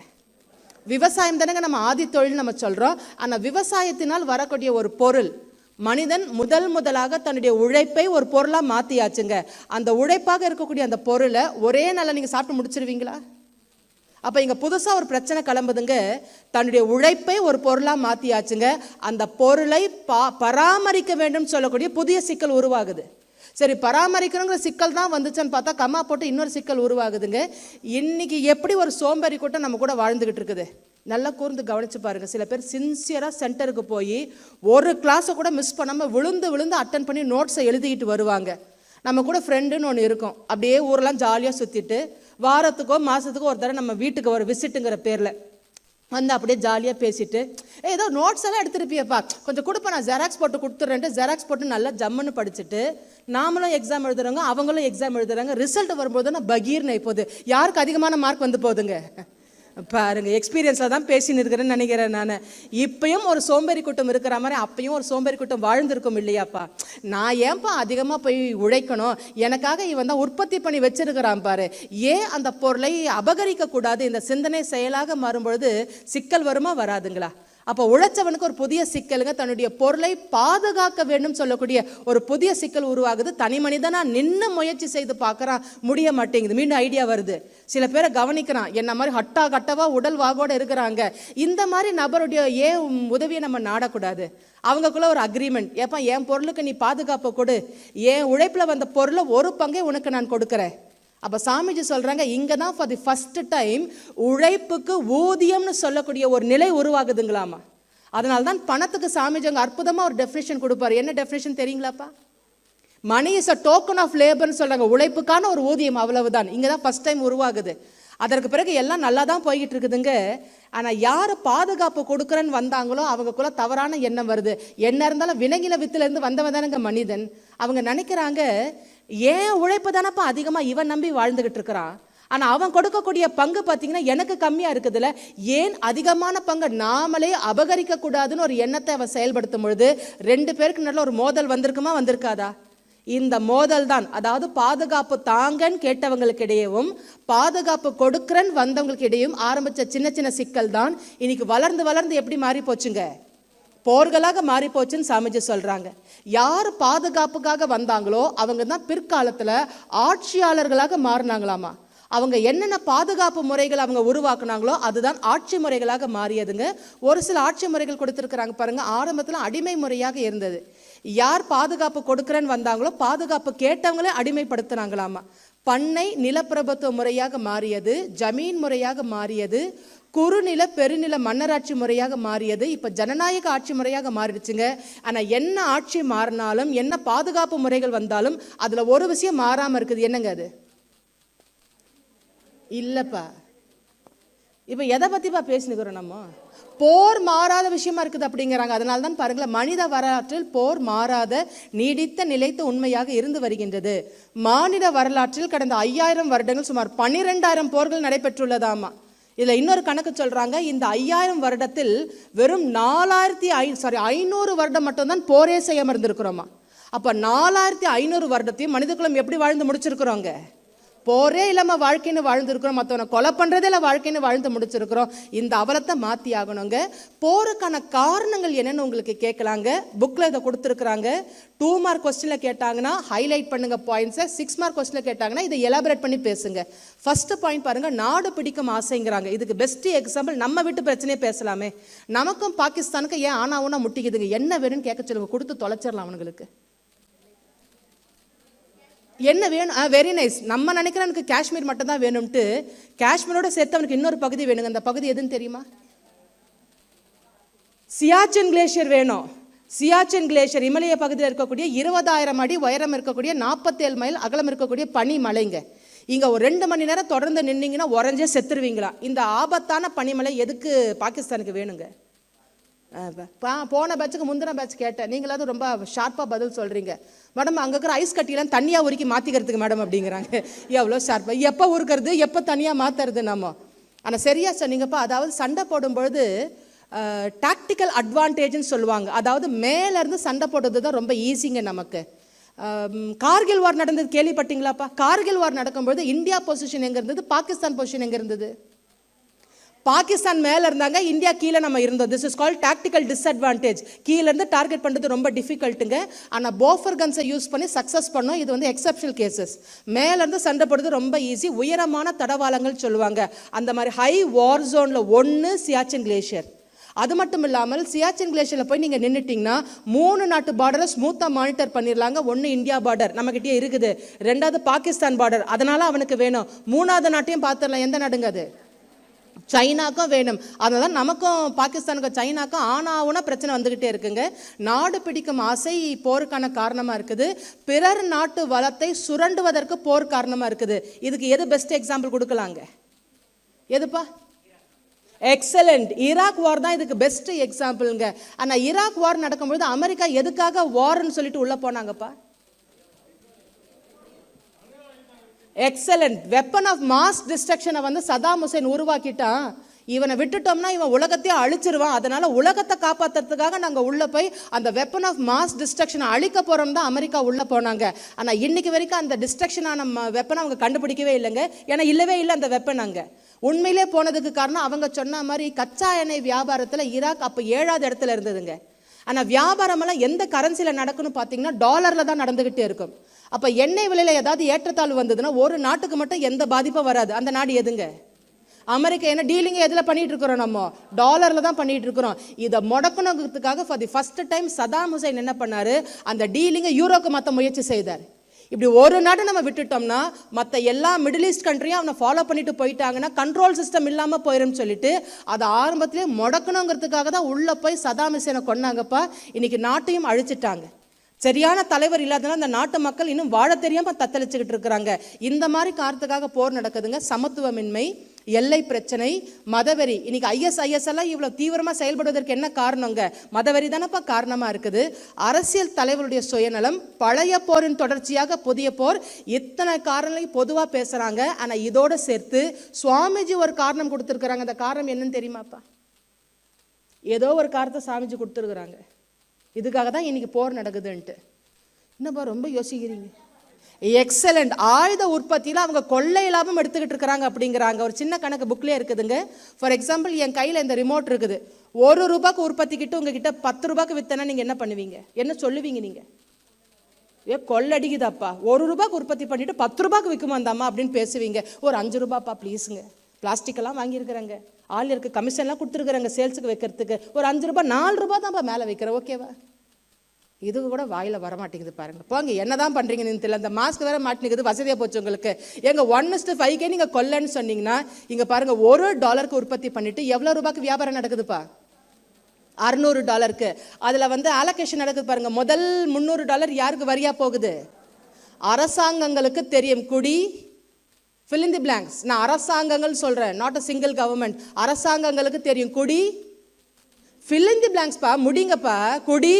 விவசாயம் தானேங்க நம்ம ஆதி தொழில் நம்ம சொல்கிறோம். ஆனால் விவசாயத்தினால் வரக்கூடிய ஒரு பொருள் மனிதன் முதல் முதலாக தன்னுடைய உழைப்பை ஒரு பொருளாக மாற்றியாச்சுங்க. அந்த உழைப்பாக இருக்கக்கூடிய அந்த பொருளை ஒரே நாளில் நீங்கள் சாப்பிட்டு முடிச்சிருவீங்களா? அப்போ இங்கே புதுசாக ஒரு பிரச்சனை கிளம்புதுங்க. தன்னுடைய உழைப்பை ஒரு பொருளாக மாற்றியாச்சுங்க. அந்த பொருளை பா பராமரிக்க வேண்டும் சொல்லக்கூடிய புதிய சிக்கல் உருவாகுது. சரி, பராமரிக்கணுங்கிற சிக்கல் தான் வந்துச்சுன்னு பார்த்தா கம்மா போட்டு இன்னொரு சிக்கல் உருவாகுதுங்க. இன்னைக்கு எப்படி ஒரு சோம்பேறி கூட்டம் நம்ம கூட வாழ்ந்துகிட்டு இருக்குது நல்லா கூர்ந்து கவனிச்சு பாருங்க. சில பேர் சின்சியராக சென்டருக்கு போய் ஒரு கிளாஸை கூட மிஸ் பண்ணாமல் விழுந்து விழுந்து அட்டன் பண்ணி நோட்ஸை எழுதிக்கிட்டு வருவாங்க. நம்ம கூட ஃப்ரெண்டுன்னு ஒன்று இருக்கும். அப்படியே ஊரெலாம் ஜாலியாக சுற்றிட்டு வாரத்துக்கோ மாதத்துக்கோ ஒரு தடவை நம்ம வீட்டுக்கு ஒரு விசிட்டுங்கிற பேரில் வந்து அப்படியே ஜாலியாக பேசிட்டு, ஏதோ நோட்ஸ் எல்லாம் எடுத்துருப்பியப்பா, கொஞ்சம் கொடுப்பேன், நான் ஜெராக்ஸ் போட்டு கொடுத்துட்றேன்ட்டு ஜெராக்ஸ் போட்டு நல்லா ஜம்முன்னு படிச்சுட்டு நாமளும் எக்ஸாம் எழுதுறாங்க, அவங்களும் எக்ஸாம் எழுதுறாங்க. ரிசல்ட் வரும்போது நான் பகீர்னு போகுது. யாருக்கு அதிகமான மார்க் வந்து போகுதுங்க பாருங்க. எக்ஸ்பீரியன்ஸில் தான் பேசின்னு இருக்கிறேன்னு நினைக்கிறேன் நான். இப்பயும் ஒரு சோம்பேறி கூட்டம் இருக்கிற மாதிரி அப்பயும் ஒரு சோம்பேறி கூட்டம் வாழ்ந்திருக்கும் இல்லையாப்பா. நான் ஏன்ப்பா அதிகமாக போய் உழைக்கணும், எனக்காக இவன் தான் உற்பத்தி பண்ணி வச்சிருக்கிறான் பாரு, ஏன் அந்த பொருளை அபகரிக்க கூடாது? இந்த சிந்தனை செயலாக மாறும்பொழுது சிக்கல் வருமா வராதுங்களா? அப்போ உழைச்சவனுக்கு ஒரு புதிய சிக்கலுங்க, தன்னுடைய பொருளை பாதுகாக்க வேண்டும் சொல்லக்கூடிய ஒரு புதிய சிக்கல் உருவாகுது. தனி மனிதனா நின்று முயற்சி செய்து பார்க்குறான், முடிய மாட்டேங்குது. மீண்டும் ஐடியா வருது. சில பேரை கவனிக்கிறான், என்ன மாதிரி ஹட்டா கட்டவா உடல் வாகோடு இருக்கிறாங்க. இந்த மாதிரி நபருடைய ஏன் உதவியை நம்ம நாடக்கூடாது? அவங்களுக்குள்ள ஒரு அக்ரிமெண்ட், ஏப்பா என் பொருளுக்கு நீ பாதுகாப்பை கொடு, என் உழைப்பில் வந்த பொருளை ஒரு பங்கை உனக்கு நான் கொடுக்குறேன். அப்போ சாமிஜி சொல்கிறாங்க, இங்கே தான் ஃபார் தி ஃபஸ்ட்டு டைம் உழைப்புக்கு ஊதியம்னு சொல்லக்கூடிய ஒரு நிலை உருவாகுதுங்களாமா. அதனால தான் பணத்துக்கு சாமிஜி அங்கே அற்புதமாக ஒரு டெஃபினேஷன் கொடுப்பாரு. என்ன டெஃபினேஷன் தெரியுங்களாப்பா? Money is a token of லேபர்னு சொல்கிறாங்க. உழைப்புக்கான ஒரு ஊதியம், அவ்வளவுதான். இங்கே தான் ஃபஸ்ட் டைம் உருவாகுது. அதற்கு பிறகு எல்லாம் நல்லா தான் போய்கிட்டு இருக்குதுங்க. ஆனால் யார் பாதுகாப்பு கொடுக்குறேன்னு வந்தாங்களோ அவங்களுக்குள்ள தவறான எண்ணம் வருது. என்ன இருந்தாலும் விலங்கின வித்துலேருந்து வந்தவன் தானேங்க மனிதன். அவங்க நினைக்கிறாங்க, ஏன் உழைப்பு தானப்பா அதிகமாக இவன் நம்பி வாழ்ந்துகிட்டு இருக்கிறான், ஆனால் அவன் கொடுக்கக்கூடிய பங்கு பார்த்தீங்கன்னா எனக்கு கம்மியாக இருக்குதுல்ல, ஏன் அதிகமான பங்கை நாமளே அபகரிக்க கூடாதுன்னு ஒரு எண்ணத்தை அவன் செயல்படுத்தும் பொழுது ரெண்டு பேருக்கு நல்ல ஒரு மோதல் வந்திருக்குமா வந்திருக்காதா? இந்த மோதல் தான், அதாவது பாதுகாப்பு தாங்கன்னு கேட்டவங்களுக்கு இடையேவும் பாதுகாப்பு கொடுக்குறன்னு வந்தவங்களுக்கு இடையும் ஆரம்பித்த சின்ன சின்ன சிக்கல் தான் இன்னைக்கு வளர்ந்து வளர்ந்து எப்படி மாறி போச்சுங்க, போர்களாக மாறி போச்சுன்னு சாமிஜி சொல்றாங்க. யார் பாதுகாப்புக்காக வந்தாங்களோ அவங்க தான் பிற்காலத்தில் ஆட்சியாளர்களாக மாறினாங்களாமா. அவங்க என்னென்ன பாதுகாப்பு முறைகள் அவங்க உருவாக்குனாங்களோ அதுதான் ஆட்சி முறைகளாக மாறியதுங்க. ஒரு சில ஆட்சி முறைகள் கொடுத்துருக்குறாங்க பாருங்க. ஆரம்பத்தில் அடிமை முறையாக இருந்தது. யார் பாதுகாப்பு கொடுக்குறேன்னு வந்தாங்களோ பாதுகாப்பு கேட்டவங்களே அடிமைப்படுத்தினாங்களாமா. பண்ணை நிலப்பிரபுத்துவ முறையாக மாறியது, ஜமீன் முறையாக மாறியது, குறுநில பெருநில மன்னராட்சி முறையாக மாறியது, இப்போ ஜனநாயக ஆட்சி முறையாக மாறிடுச்சுங்க. ஆனால் என்ன ஆட்சி மாறினாலும் என்ன பாதுகாப்பு முறைகள் வந்தாலும் அதில் ஒரு விஷயம் மாறாமல் இருக்குது. என்னங்க அது? இல்லைப்பா, இப்போ எதை பற்றிப்பா பேசினுக்கிறோம் நம்ம? போர் மாறாத விஷயமா இருக்குது அப்படிங்கிறாங்க. அதனால தான் பாருங்களேன், மனித வரலாற்றில் போர் மாறாத நீடித்த நிலைத்த உண்மையாக இருந்து வருகின்றது. மாநில வரலாற்றில் கடந்த ஐயாயிரம் வருடங்கள் சுமார் பன்னிரெண்டாயிரம் போர்கள் நடைபெற்றுள்ளதாமா. இதுல இன்னொரு கணக்கு சொல்றாங்க, இந்த ஐயாயிரம் வருடத்தில் வெறும் நாலாயிரத்தி ஐ சாரி ஐநூறு வருடம் மட்டும்தான் போரே செய்யாம இருந்திருக்கிறோமா. அப்ப நாலாயிரத்தி ஐநூறு வருடத்தையும் மனிதகுலம் எப்படி வாழ்ந்து முடிச்சிருக்கிறோங்க? போரே இல்லாம வாழ்க்கைன்னு வாழ்ந்துருக்கிறோம். மற்றவனை கொலை பண்றதே இல்லை வாழ்க்கைன்னு வாழ்ந்து முடிச்சிருக்கிறோம். இந்த அவலத்தை மாற்றி ஆகணுங்க. போருக்கான காரணங்கள் என்னன்னு உங்களுக்கு கேட்கலாங்க. புக்கில் இதை கொடுத்துருக்குறாங்க. டூ மார்க் கொஸ்டினில் கேட்டாங்கன்னா ஹைலைட் பண்ணுங்க பாயிண்ட்ஸை. சிக்ஸ் மார்க் கொஸ்டினில் கேட்டாங்கன்னா இதை எலாபரேட் பண்ணி பேசுங்க. ஃபர்ஸ்ட் பாயிண்ட் பாருங்க, நாடு பிடிக்கும் ஆசைங்கிறாங்க. இதுக்கு பெஸ்ட் எக்ஸாம்பிள் நம்ம வீட்டு பிரச்சனையே பேசலாமே. நமக்கும் பாகிஸ்தானுக்கு ஏன் ஆனா ஊனா முட்டிக்குதுங்க? என்ன வேணும்னு கேட்க சொல்லுங்க, கொடுத்து தொலைச்சிடலாம் அவனுங்களுக்கு. என்ன வேணும்? Very nice. நம்ம நினைக்கிறோம் எனக்கு காஷ்மீர் மட்டும் தான் வேணும்ட்டு, காஷ்மீரோட சேர்த்து அவனுக்கு இன்னொரு பகுதி வேணுங்க. அந்த பகுதி எதுன்னு தெரியுமா? சியாச்சின் கிளேஷியர் வேணும். சியாச்சின் கிளேஷியர் இமலய பகுதியில் இருக்கக்கூடிய இருபதாயிரம் அடி உயரம் இருக்கக்கூடிய நாற்பத்தி ஏழு மைல் அகலம் இருக்கக்கூடிய பனி மலைங்க. இங்க ஒரு ரெண்டு மணி நேரம் தொடர்ந்து நின்னீங்கன்னா உறைஞ்சே செத்துருவீங்களா. இந்த ஆபத்தான பனிமலை எதுக்கு பாகிஸ்தானுக்கு வேணுங்க? போன பேட்சுக்கு முந்தின பேட்ச் கேட்டேன், நீங்களாவது ரொம்ப ஷார்ப்பாக பதில் சொல்கிறீங்க. மேடம் அங்கே இருக்கிற ஐஸ் கட்டியெல்லாம் தனியாக உருக்கி மாற்றிக்கிறதுக்கு மேடம் அப்படிங்கிறாங்க. எவ்வளோ ஷார்ப்பாக, எப்போ உருக்கிறது எப்போ தனியாக மாற்றுறது நம்ம. ஆனால் சரியா சொன்னீங்கப்பா. அதாவது சண்டை போடும்பொழுது டாக்டிக்கல் அட்வான்டேஜ்னு சொல்லுவாங்க. அதாவது மேலேருந்து சண்டை போடுறது தான் ரொம்ப ஈஸிங்க நமக்கு. கார்கில் வார் நடந்தது கேள்விப்பட்டீங்களாப்பா? கார்கில் வார் நடக்கும்பொழுது இந்தியா பொசிஷன் எங்கே இருந்தது, பாகிஸ்தான் பொசிஷன் எங்கே இருந்தது? பாகிஸ்தான் மேலே இருந்தாங்க, இந்தியா கீழே நம்ம இருந்தோம். This is called tactical disadvantage. கீழேருந்து டார்கெட் பண்ணுறது ரொம்ப டிஃபிகல்ட்டுங்க. ஆனால் போஃபர் கன்ஸை யூஸ் பண்ணி சக்ஸஸ் பண்ணோம். இது வந்து எக்ஸப்ஷனல் கேசஸ். மேலேருந்து சண்டை போடுறது ரொம்ப ஈஸி. உயரமான தடவாளங்கள் சொல்லுவாங்க. அந்த மாதிரி ஹை வார் ஜோனில் ஒன்று சியாச்சின் கிளேஷியர். அது மட்டும் இல்லாமல் சியாச்சின் கிளேஷியரில் போய் நீங்கள் நின்றுட்டிங்கன்னா மூணு நாட்டு பார்டரை ஸ்மூத்தாக மானிட்டர் பண்ணிடலாங்க. ஒன்று இந்தியா பார்டர் நம்மகிட்டே இருக்குது, ரெண்டாவது பாகிஸ்தான் பார்டர், அதனால அவனுக்கு வேணும். மூணாவது நாட்டையும் பார்த்துடலாம். எந்த நாடுங்க அது? சைனாக்கும் வேணும். அதனால தான் நமக்கும் பாகிஸ்தானுக்கும் சைனாக்கும் ஆனாவுனா பிரச்சனை வந்துக்கிட்டே இருக்குங்க. நாடு பிடிக்கும் ஆசை போருக்கான காரணமாக இருக்குது. பிறர் நாட்டு வளத்தை சுரண்டுவதற்கு போர் காரணமாக இருக்குது. இதுக்கு எது பெஸ்ட் எக்ஸாம்பிள் கொடுக்கலாங்க? எதுப்பா? எக்ஸலண்ட். ஈராக் வார் தான் இதுக்கு பெஸ்ட் எக்ஸாம்பிளுங்க. ஆனால் ஈராக் வார் நடக்கும்பொழுது அமெரிக்கா எதுக்காக வார்ன்னு சொல்லிட்டு உள்ளே போனாங்கப்பா? எக்ஸலண்ட். வெப்பன் ஆஃப் மாஸ் டிஸ்ட்ரக்ஷனை வந்து சதாம் ஹுசைன் உருவாக்கிட்டான். இவனை விட்டுட்டோம்னா இவன் உலகத்தையே அழிச்சிருவான். அதனால உலகத்தை காப்பாற்றுறதுக்காக நாங்கள் உள்ளே போய் அந்த வெப்பன் ஆஃப் மாஸ் டிஸ்ட்ரக்ஷனை அழிக்க போகிறோம் தான் அமெரிக்கா உள்ளே போனாங்க. ஆனால் இன்னைக்கு வரைக்கும் அந்த டிஸ்ட்ரக்ஷனான வெப்பனை அவங்க கண்டுபிடிக்கவே இல்லைங்க. ஏன்னா இல்லவே இல்லை அந்த வெப்பன். அங்கே உண்மையிலே போனதுக்கு காரணம் அவங்க சொன்ன மாதிரி கச்சா எண்ணெய் வியாபாரத்தில் ஈராக் அப்போ ஏழாவது இடத்துல இருந்ததுங்க. ஆனால் வியாபாரமெல்லாம் எந்த கரன்சியில் நடக்குன்னு பார்த்தீங்கன்னா டாலரில் தான் நடந்துக்கிட்டே இருக்கும். அப்போ எண்ணெய் விலையில் ஏதாவது ஏற்றத்தாழ்வு வந்ததுன்னா ஒரு நாட்டுக்கு மட்டும் எந்த பாதிப்பும் வராது. அந்த நாடு எதுங்க? அமெரிக்கா. என்ன டீலிங் எதில் பண்ணிட்டு இருக்கிறோம்? நம்ம டாலரில் தான் பண்ணிட்டு இருக்கிறோம். இதை முடக்கணுங்கிறதுக்காக for the first time Saddam Hussein என்ன பண்ணாரு, அந்த டீலிங்கை யூரோக்கு மாற்ற முயற்சி செய்தார். இப்படி ஒரு நாடு நம்ம விட்டுட்டோம்னா மற்ற எல்லா மிடில் ஈஸ்ட் கண்ட்ரியும் அவனை ஃபாலோ பண்ணிட்டு போயிட்டாங்கன்னா கண்ட்ரோல் சிஸ்டம் இல்லாமல் போயிடும்னு சொல்லிட்டு அதை ஆரம்பத்திலே முடக்கணுங்கிறதுக்காக தான் உள்ளே போய் சதாம் ஹுசைனை கொண்டாங்கப்பா. இன்னைக்கு நாட்டையும் அழிச்சிட்டாங்க. சரியான தலைவர் இல்லாதனால அந்த நாட்டு மக்கள் இன்னும் வாழ தெரியாம தத்தளிச்சுக்கிட்டு இருக்கிறாங்க. இந்த மாதிரி காரணத்துக்காக போர் நடக்குதுங்க. சமத்துவமின்மை, எல்லை பிரச்சனை, மதவெறி. இன்னைக்கு ஐஎஸ் ஐஎஸ் எல்லாம் இவ்வளவு தீவிரமா செயல்படுவதற்கு என்ன காரணங்க? மதவெறி தானப்பா காரணமா இருக்குது. அரசியல் தலைவருடைய சுயநலம், பழைய போரின் தொடர்ச்சியாக புதிய போர், இத்தனை காரணங்களையும் பொதுவா பேசுறாங்க. ஆனா இதோட சேர்த்து சுவாமிஜி ஒரு காரணம் கொடுத்துருக்குறாங்க. அந்த காரணம் என்னன்னு தெரியுமாப்பா? ஏதோ ஒரு காரணத்தை சாமிஜி கொடுத்துருக்குறாங்க. இதுக்காக தான் இன்னைக்கு போர் நடக்குதுன்ட்டு. என்னப்பா ரொம்ப யோசிக்கிறீங்க? எக்ஸலண்ட். ஆயுத உற்பத்தியில் அவங்க கொள்ளை லாபம் எடுத்துக்கிட்டு இருக்கிறாங்க அப்படிங்கிறாங்க. ஒரு சின்ன கணக்கு புக்லேயே இருக்குதுங்க. ஃபார் எக்ஸாம்பிள் என் கையில் இந்த ரிமோட் இருக்குது. ஒரு ரூபாய்க்கு உற்பத்திக்கிட்டு உங்ககிட்ட பத்து ரூபாய்க்கு வித்தனா நீங்கள் என்ன பண்ணுவீங்க? என்ன சொல்லுவீங்க நீங்கள்? ஏ கொள்ளடிக்குதாப்பா, ஒரு ரூபாய்க்கு உற்பத்தி பண்ணிட்டு பத்து ரூபாய்க்கு விற்குமா அந்த அம்மா அப்படின்னு பேசுவீங்க. ஒரு அஞ்சு ரூபாப்பா ப்ளீஸுங்க, பிளாஸ்டிக்கெல்லாம் வாங்கியிருக்கிறாங்க, ஆள் இருக்கு, கமிஷன்லாம் கொடுத்துருக்குறாங்க சேல்ஸுக்கு வைக்கிறதுக்கு, ஒரு அஞ்சு ரூபாய் நாலு ரூபாய் தான்ப்பா மேலே வைக்கிறேன், ஓகேவா? இது கூட வாயில் வரமாட்டேங்குது பாருங்க. போங்க, என்னதான் பண்றீங்கன்னு தெரியல. அந்த மாஸ்க் வேற மாட்டினுக்குது, வசதியா போச்சு உங்களுக்கு. எங்க ஒன் இஸ்டு ஃபைவ் கே நீங்க கொல்லன்னு சொன்னீங்கன்னா இங்க பாருங்க, ஒரு டாலருக்கு உற்பத்தி பண்ணிட்டு எவ்வளவு ரூபாய்க்கு வியாபாரம் நடக்குதுப்பா? அறுநூறு டாலருக்கு. அதுல வந்து அலோகேஷன் நடக்குது பாருங்க. முதல் முந்நூறு டாலர் யாருக்கு வரியா போகுது? அரசாங்கங்களுக்கு தெரியும். குடி fill in the blanks. நான் அரசாங்கங்கள் சொல்றேன், நாட் அ சிங்கிள் கவர்மெண்ட். அரசாங்கங்களுக்கு தெரியும் குடி, fill in the blanks பா, முடிங்கப்பா. குடி,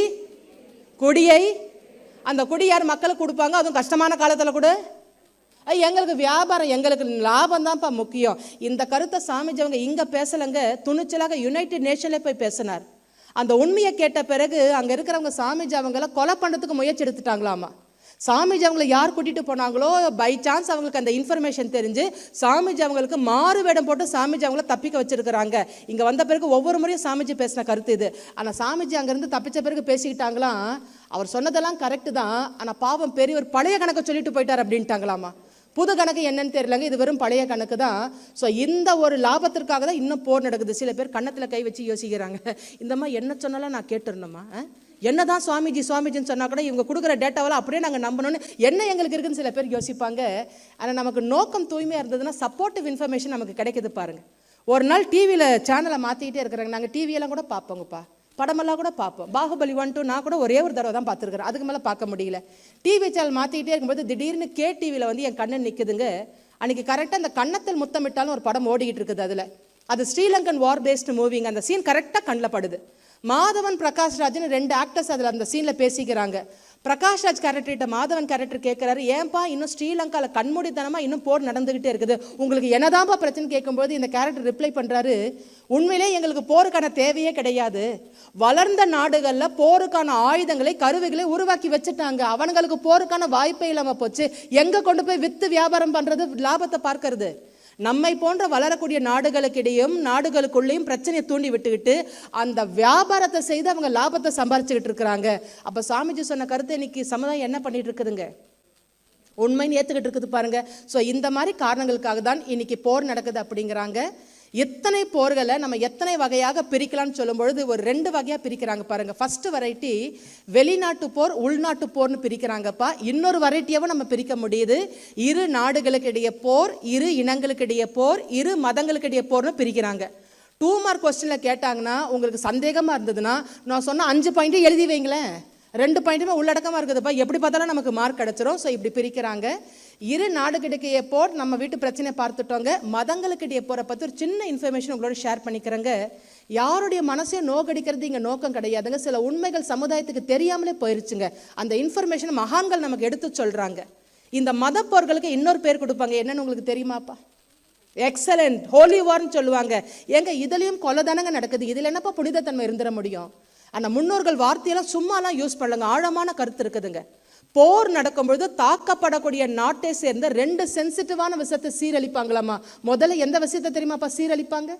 குடியை, அந்த குடி யார் மக்களுக்கு கொடுப்பாங்க, அதுவும் கஷ்டமான காலத்தில் கூட. எங்களுக்கு வியாபாரம், எங்களுக்கு லாபம் தான்ப்பா முக்கியம். இந்த கருத்தை சாமிஜி அவங்க இங்கே பேசலைங்க, துணிச்சலாக யுனைடெட் நேஷன்ல போய் பேசினார். அந்த உண்மையை கேட்ட பிறகு அங்கே இருக்கிறவங்க சாமிஜி அவங்கள கொலை பண்ணுறதுக்கு முயற்சி எடுத்துட்டாங்களாமா. சாமிஜி அவங்களை யார் கூட்டிகிட்டு போனாங்களோ, பை சான்ஸ் அவங்களுக்கு அந்த இன்ஃபர்மேஷன் தெரிஞ்சு சாமிஜி அவங்களுக்கு மாறு வேடம் போட்டு சாமிஜி அவங்கள தப்பிக்க வச்சிருக்கிறாங்க. இங்கே வந்த பிறகு ஒவ்வொரு முறையும் சாமிஜி பேசின கருத்து இது. ஆனால் சாமிஜி அங்கேருந்து தப்பிச்ச பிறகு பேசிக்கிட்டாங்களாம், அவர் சொன்னதெல்லாம் கரெக்டு தான், ஆனால் பாவம் பெரியவர் பழைய கணக்கை சொல்லிட்டு போயிட்டார் அப்படின்ட்டாங்களாமா. புது கணக்கு என்னன்னு தெரியலங்க, இது வெறும் பழைய கணக்கு தான். ஸோ இந்த ஒரு லாபத்திற்காக தான் இன்னும் போர் நடக்குது. சில பேர் கன்னத்தில் கை வச்சு யோசிக்கிறாங்க, இந்த மாதிரி என்ன சொன்னாலும் நான் கேட்டுருந்தோமா, என்னதான் சுவாமிஜி சுவாமிஜின்னு சொன்னா கூட இவங்க கொடுக்குற டேட்டாவெல்லாம் அப்படியே நாங்கள் நம்பணும்னு என்ன எங்களுக்கு இருக்குன்னு சில பேர் யோசிப்பாங்க. ஆனால் நமக்கு நோக்கம் தூய்மையாக இருந்ததுன்னா சப்போர்ட்டிவ் இன்ஃபர்மேஷன் நமக்கு கிடைக்குது பாருங்க. ஒரு நாள் டிவியில் சேனலை மாற்றிக்கிட்டே இருக்கிறாங்க, நாங்கள் டிவியெல்லாம் கூட பார்ப்போங்கப்பா, படமெல்லாம் கூட பார்ப்போம். பாகுபலி ஒன் டூ நான் கூட ஒரே ஒரு தடவை தான் பார்த்துருக்குறேன், அதுக்கு மேலே பார்க்க முடியல. டிவி சேனல் மாற்றிக்கிட்டே இருக்கும்போது திடீர்னு கே டிவியில் வந்து என் கண்ணன் நிற்குதுங்க. அன்றைக்கி கரெக்டாக அந்த கன்னத்தில் முத்தமிட்டாலும் ஒரு படம் ஓடிக்கிட்டு இருக்குது. அதில் அது ஸ்ரீலங்கன் வார் பேஸ்டு மூவிங்க. அந்த சீன் கரெக்டாக கண்ணில் படுது. மாதவன் பிரகாஷ் ராஜ்னு ரெண்டு ஆக்டர்ஸ் அதில் அந்த சீனில் பேசிக்கிறாங்க. பிரகாஷ் ராஜ் கேரக்டர்கிட்ட மாதவன் கேரக்டர் கேட்குறாரு, ஏன்பா இன்னும் ஸ்ரீலங்காவில் கண்மூடித்தனமாக இன்னும் போர் நடந்துகிட்டே இருக்குது, உங்களுக்கு என்னதான்ப்பா பிரச்சனை கேட்கும்போது இந்த கேரக்டர் ரிப்ளை பண்ணுறாரு, உண்மையிலே எங்களுக்கு போருக்கான தேவையே கிடையாது, வளர்ந்த நாடுகளில் போருக்கான ஆயுதங்களை கருவிகளை உருவாக்கி வச்சுட்டாங்க, அவங்களுக்கு போருக்கான வாய்ப்பே இல்லாமல் போச்சு, எங்கே கொண்டு போய் வித்து வியாபாரம் பண்ணுறது, லாபத்தை பார்க்கறது. நம்மை போன்ற வளரக்கூடிய நாடுகளுக்கிடையும் நாடுகளுக்குள்ளேயும் பிரச்சனையை தூண்டி விட்டுக்கிட்டு அந்த வியாபாரத்தை செய்து அவங்க லாபத்தை சம்பாரிச்சுக்கிட்டு இருக்கிறாங்க. அப்போ சாமிஜி சொன்ன கருத்தை இன்னைக்கு சமுதாயம் என்ன பண்ணிட்டு இருக்குதுங்க, உண்மைன்னு ஏற்றுக்கிட்டு இருக்குது பாருங்க. ஸோ இந்த மாதிரி காரணங்களுக்காக தான் இன்னைக்கு போர் நடக்குது அப்படிங்கிறாங்க. எத்தனை போர்களை நம்ம எத்தனை வகையாக பிரிக்கலாம்னு சொல்லும்பொழுது ஒரு ரெண்டு வகையாக பிரிக்கிறாங்க பாருங்க. ஃபர்ஸ்ட் வெரைட்டி வெளிநாட்டு போர், உள்நாட்டு போர்னு பிரிக்கிறாங்கப்பா. இன்னொரு வெரைட்டியாவும் நம்ம பிரிக்க முடியுது, இரு நாடுகளுக்கு இடையே போர், இரு இனங்களுக்கு இடையே போர், இரு மதங்களுக்கு இடையே போர்னு பிரிக்கிறாங்க. டூ மார்க் கொஸ்டினில் கேட்டாங்கன்னா உங்களுக்கு சந்தேகமாக இருந்ததுன்னா நான் சொன்ன அஞ்சு பாயிண்ட்டு எழுதி வைங்களேன், ரெண்டு பாயிண்ட்டுமே உள்ளடக்கமாக இருக்குதுப்பா, எப்படி பார்த்தாலும் நமக்கு மார்க் கிடச்சிரும். ஸோ இப்படி பிரிக்கிறாங்க. இரு நாடுகளுக்கிடையே போர், நம்ம வீட்டு பிரச்சனை பார்த்துட்டோங்க. மதங்களுக்கிடையே போரை பற்றி ஒரு சின்ன இன்ஃபர்மேஷன் உங்களோட ஷேர் பண்ணிக்கிறேங்க. யாருடைய மனசையும் நோக்கடிக்கிறது இங்கே நோக்கம் கிடையாதுங்க. சில உண்மைகள் சமுதாயத்துக்கு தெரியாமலே போயிருச்சுங்க. அந்த இன்ஃபர்மேஷன் மகான்கள் நமக்கு எடுத்து சொல்கிறாங்க. இந்த மத போர்களுக்கு இன்னொரு பேர் கொடுப்பாங்க, என்னன்னு உங்களுக்கு தெரியுமாப்பா? எக்ஸலண்ட் ஹோலி வார்னு சொல்லுவாங்க. ஏங்க இதுலேயும் கொலை தானங்க நடக்குது, இதில் என்னப்பா புனிதத்தன்மை இருந்துட முடியும்? ஆனால் முன்னோர்கள் வார்த்தையெல்லாம் சும்மாலாம் யூஸ் பண்ணலங்க, ஆழமான கருத்து இருக்குதுங்க. போர் நடக்கும்பொழுது தாக்கப்படக்கூடிய நாட்டை சேர்ந்த ரெண்டு சென்சிட்டிவான விஷயத்தை சீரழிப்பாங்களாமா. முதல்ல எந்த விஷயத்தை தெரியுமாப்பா சீரழிப்பாங்க?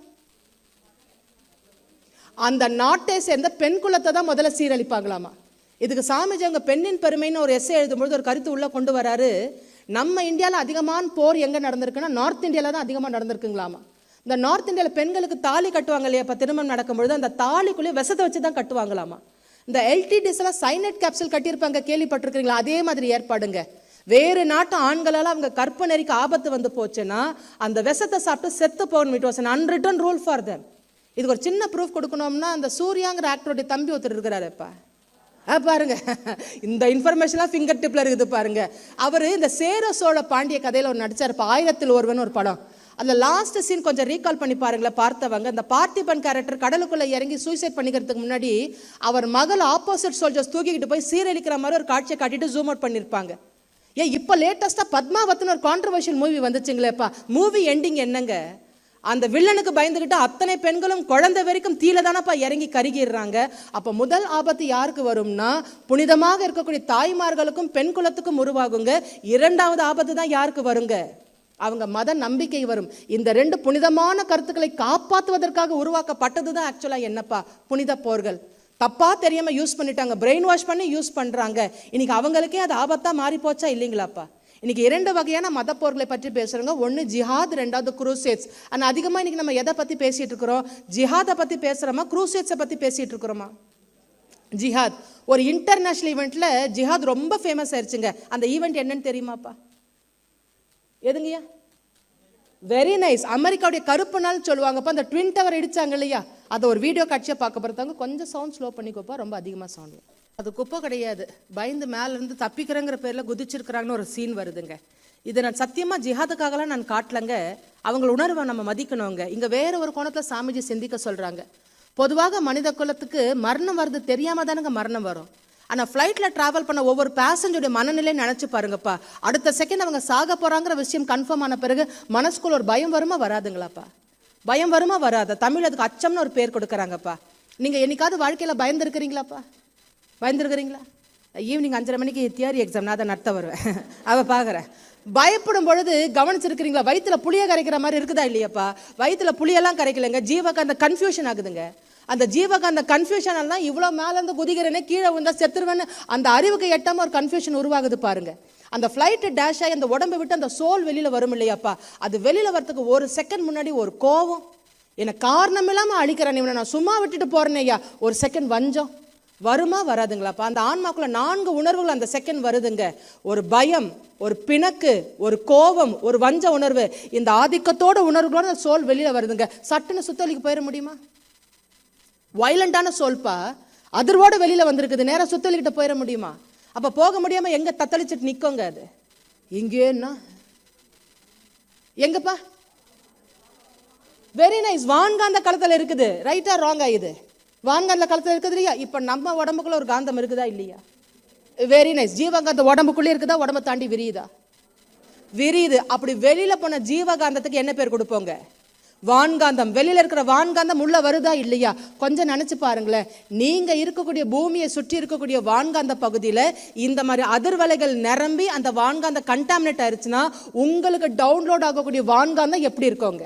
அந்த நாட்டை சேர்ந்த பெண் குலத்தை தான் முதல்ல சீரழிப்பாங்களாமா. இதுக்கு சாமிஜி அவங்க பெண்ணின் பெருமைன்னு ஒரு எஸ்ஸே எழுதும்பொழுது ஒரு கருத்து உள்ள கொண்டு வராரு. நம்ம இந்தியாவில் அதிகமான போர் எங்கே நடந்திருக்குன்னா நார்த் இந்தியாவில் தான் அதிகமாக நடந்திருக்குங்களாமா. இந்த நார்த் இந்தியாவில் பெண்களுக்கு தாலி கட்டுவாங்க இல்லையா, இப்போ திருமணம் நடக்கும்பொழுது அந்த தாலிக்குள்ளேயே விஷத்தை வச்சு தான் கட்டுவாங்களாமா. இந்த எல்டிடிஸ் எல்லாம் சைனட் கேப்சூல் கட்டியிருப்பாங்க, கேள்விப்பட்டிருக்கீங்களா? அதே மாதிரி ஏற்பாடுங்க. வேறு நாட்டு ஆண்களால் அவங்க கற்ப நெறிக்கு ஆபத்து வந்து போச்சுன்னா அந்த விஷத்தை சாப்பிட்டு செத்து போகணும். It was an unwritten rule for them. இதுக்கு ஒரு சின்ன ப்ரூஃப் கொடுக்கணும்னா அந்த சூர்யாங்கிற ஆக்டருடைய தம்பி ஒருத்தர் இருக்கிறாருப்பா, பாருங்க இந்த இன்ஃபர்மேஷன்லாம் ஃபிங்கர் டிப்ல இருக்குது பாருங்க. அவர் இந்த சேர சோழ பாண்டிய கதையில் ஒரு நடிச்சாருப்பா, ஆயிரத்தில் ஒருவன் ஒரு படம். அதில் லாஸ்ட் சீன் கொஞ்சம் ரீகால் பண்ணி பாருங்களேன். பார்த்தவங்க இந்த பார்த்திபன் கேரக்டர் கடலுக்குள்ளே இறங்கி சூசைட் பண்ணிக்கிறதுக்கு முன்னாடி அவர் மகள் ஆப்போசிட் சோல்ஜர்ஸ் தூக்கிக்கிட்டு போய் சீரழிக்கிற மாதிரி ஒரு காட்சியை காட்டிட்டு ஜூம் அவுட் பண்ணியிருப்பாங்க. ஏன் இப்போ லேட்டஸ்ட்டாக பத்மாவத்னு ஒரு கான்ட்ரவர்ஷியல் மூவி வந்துச்சுங்களேப்பா, மூவி எண்டிங் என்னங்க, அந்த வில்லனுக்கு பயந்துக்கிட்டு அத்தனை பெண்களும் குழந்தை வரைக்கும் தீல தானப்பா இறங்கி கருகிடுறாங்க. அப்போ முதல் ஆபத்து யாருக்கு வரும்னா புனிதமாக இருக்கக்கூடிய தாய்மார்களுக்கும் பெண் குலத்துக்கும் உருவாகுங்க. இரண்டாவது ஆபத்து தான் யாருக்கு வருங்க, அவங்க மத நம்பிக்கை வரும். இந்த ரெண்டு புனிதமான கருத்துக்களை காப்பாற்றுவதற்காக உருவாக்கப்பட்டது தான் ஆக்சுவலாக என்னப்பா புனித போர்கள். தப்பா தெரியாம யூஸ் பண்ணிட்டாங்க, பிரெயின் வாஷ் பண்ணி யூஸ் பண்றாங்க. இன்னைக்கு அவங்களுக்கே அது ஆபத்தா மாறி போச்சா இல்லைங்களாப்பா? இன்னைக்கு இரண்டு வகையான மத போர்களை பற்றி பேசுறோங்க. ஒன்று ஜிஹாத், ரெண்டாவது குரூசேட்ஸ். ஆனால் அதிகமாக இன்னைக்கு நம்ம எதை பற்றி பேசிட்டு இருக்கிறோம்? ஜிஹாதை பற்றி பேசுகிறோமா, குரூசேட்ஸை பற்றி பேசிட்டு இருக்கிறோமா? ஜிஹாத் ஒரு இன்டர்நேஷனல் ஈவெண்ட்ல ஜிஹாத் ரொம்ப ஃபேமஸ் ஆயிடுச்சுங்க. அந்த ஈவெண்ட் என்னன்னு தெரியுமாப்பா? எதுங்கய்யா? Very nice. அமெரிக்காவுடைய கருப்பு நாள் சொல்லுவாங்கப்பா. அந்த ட்வின் டவர் இடிச்சாங்க இல்லையா, அதை ஒரு வீடியோ காட்சியாக பார்க்க போகிறதாங்க. கொஞ்சம் சவுண்ட் ஸ்லோ பண்ணிக்கோப்பா, ரொம்ப அதிகமாக சவுண்ட். அது குப்பை கிடையாது, பயந்து மேலேருந்து தப்பிக்கிறேங்கிற பேரில் குதிச்சிருக்கிறாங்கன்னு ஒரு சீன் வருதுங்க. இது நான் சத்தியமாக ஜிஹாதுக்காகலாம் நான் காட்டலங்க, அவங்கள உணர்வை நம்ம மதிக்கணுங்க. இங்கே வேற ஒரு கோணத்தில் சாமிஜி சிந்திக்க சொல்கிறாங்க. பொதுவாக மனித குலத்துக்கு மரணம் வருது தெரியாம தானுங்க மரணம் வரும். ஆனா ஃப்ளைட்ல டிராவல் பண்ண ஒவ்வொரு பேசஞ்சருடைய மனநிலை நினைச்சு பாருங்கப்பா. அடுத்த செகண்ட் அவங்க சாக போறாங்கிற விஷயம் கன்ஃபார்ம் ஆன பிறகு மனசுக்குள்ள ஒரு பயம் வருமா வராதுங்களாப்பா? பயம் வருமா வராத? தமிழ் அதுக்கு அச்சம்னு ஒரு பேர் கொடுக்குறாங்கப்பா. நீங்க என்னைக்காவது வாழ்க்கையில பயந்துருக்கிறீங்களாப்பா? பயந்துருக்கிறீங்களா? ஈவினிங் அஞ்சரை மணிக்கு தியரி எக்ஸாம் நான் அதை நடத்த வருவேன். அவ பாக்குறேன். பயப்படும் பொழுது கவனிச்சிருக்கிறீங்களா? வயிற்றுல புளிய கரைக்கிற மாதிரி இருக்குதா இல்லையாப்பா? வயிற்றுல புளியெல்லாம் கரைக்கலைங்க, ஜீவக்கு அந்த கன்ஃபியூஷன் ஆகுதுங்க. அந்த ஜீவக்கு அந்த கன்ஃபியூஷன் தான் இவ்வளோ மேலேருந்து குதிக்கிறேனே கீழே விழுந்தா செத்துருவேன்னு அந்த அறிவுக்கு எட்டாமல் ஒரு கன்ஃபியூஷன் உருவாகுது பாருங்க. அந்த ஃப்ளைட்டு டேஷ் ஆகி அந்த உடம்பை விட்டு அந்த சோல் வெளியில் வரும் இல்லையாப்பா? அது வெளியில் வரத்துக்கு ஒரு செகண்ட் முன்னாடி ஒரு கோவம், என்னை காரணம் இல்லாமல் அழிக்கிறேன், இவனை நான் சும்மா விட்டுட்டு போறேனே ஐயா, ஒரு செகண்ட் வஞ்சம் வருமா வராதுங்களாப்பா? அந்த ஆன்மாக்குள்ள நான்கு உணர்வுகள் அந்த செகண்ட் வருதுங்க. ஒரு பயம், ஒரு பிணக்கு, ஒரு கோபம், ஒரு வஞ்ச உணர்வு. இந்த ஆதிக்கத்தோட உணர்வுகளோட அந்த சோல் வெளியில் வருதுங்க. சட்டுன்னு சுத்தலிக்கு போயிட முடியுமா? வயலண்டான சோல்பா, அதிர்வோட வெளியில வந்திருக்குது, நேரம் சுத்தலிக்கிட்ட போயிட முடியுமா? அப்ப போக முடியாம எங்க தத்தளிச்சுட்டு நிக்கோங்க. அது இங்கேன்னா எங்கப்பா? Very nice. வான்காந்த களத்துல இருக்குது. ரைட்டா ராங்கா? இது வான்காந்த களத்துல இருக்குது இல்லையா? இப்ப நம்ம உடம்புக்குள்ள ஒரு காந்தம் இருக்குதா இல்லையா? Very nice. ஜீவகாந்த உடம்புக்குள்ளே இருக்குதா? உடம்பை தாண்டி விரியுதா? விரியுது. அப்படி வெளியில போன ஜீவகாந்தத்துக்கு என்ன பேர் கொடுப்போங்க? வான்காந்தம். வெளியில இருக்கிற வான்காந்தம் உள்ள வருதா இல்லையா? கொஞ்சம் நினைச்சு பாருங்களேன். நீங்க இருக்கக்கூடிய பூமியை சுற்றி இருக்கக்கூடிய வான்காந்த பகுதியில இந்த மாதிரி அதிர்வலைகள் நிரம்பி அந்த வான்காந்த கண்டாமினேட் ஆயிருச்சுன்னா உங்களுக்கு டவுன்லோட் ஆகக்கூடிய வான்காந்தம் எப்படி இருக்கோங்க?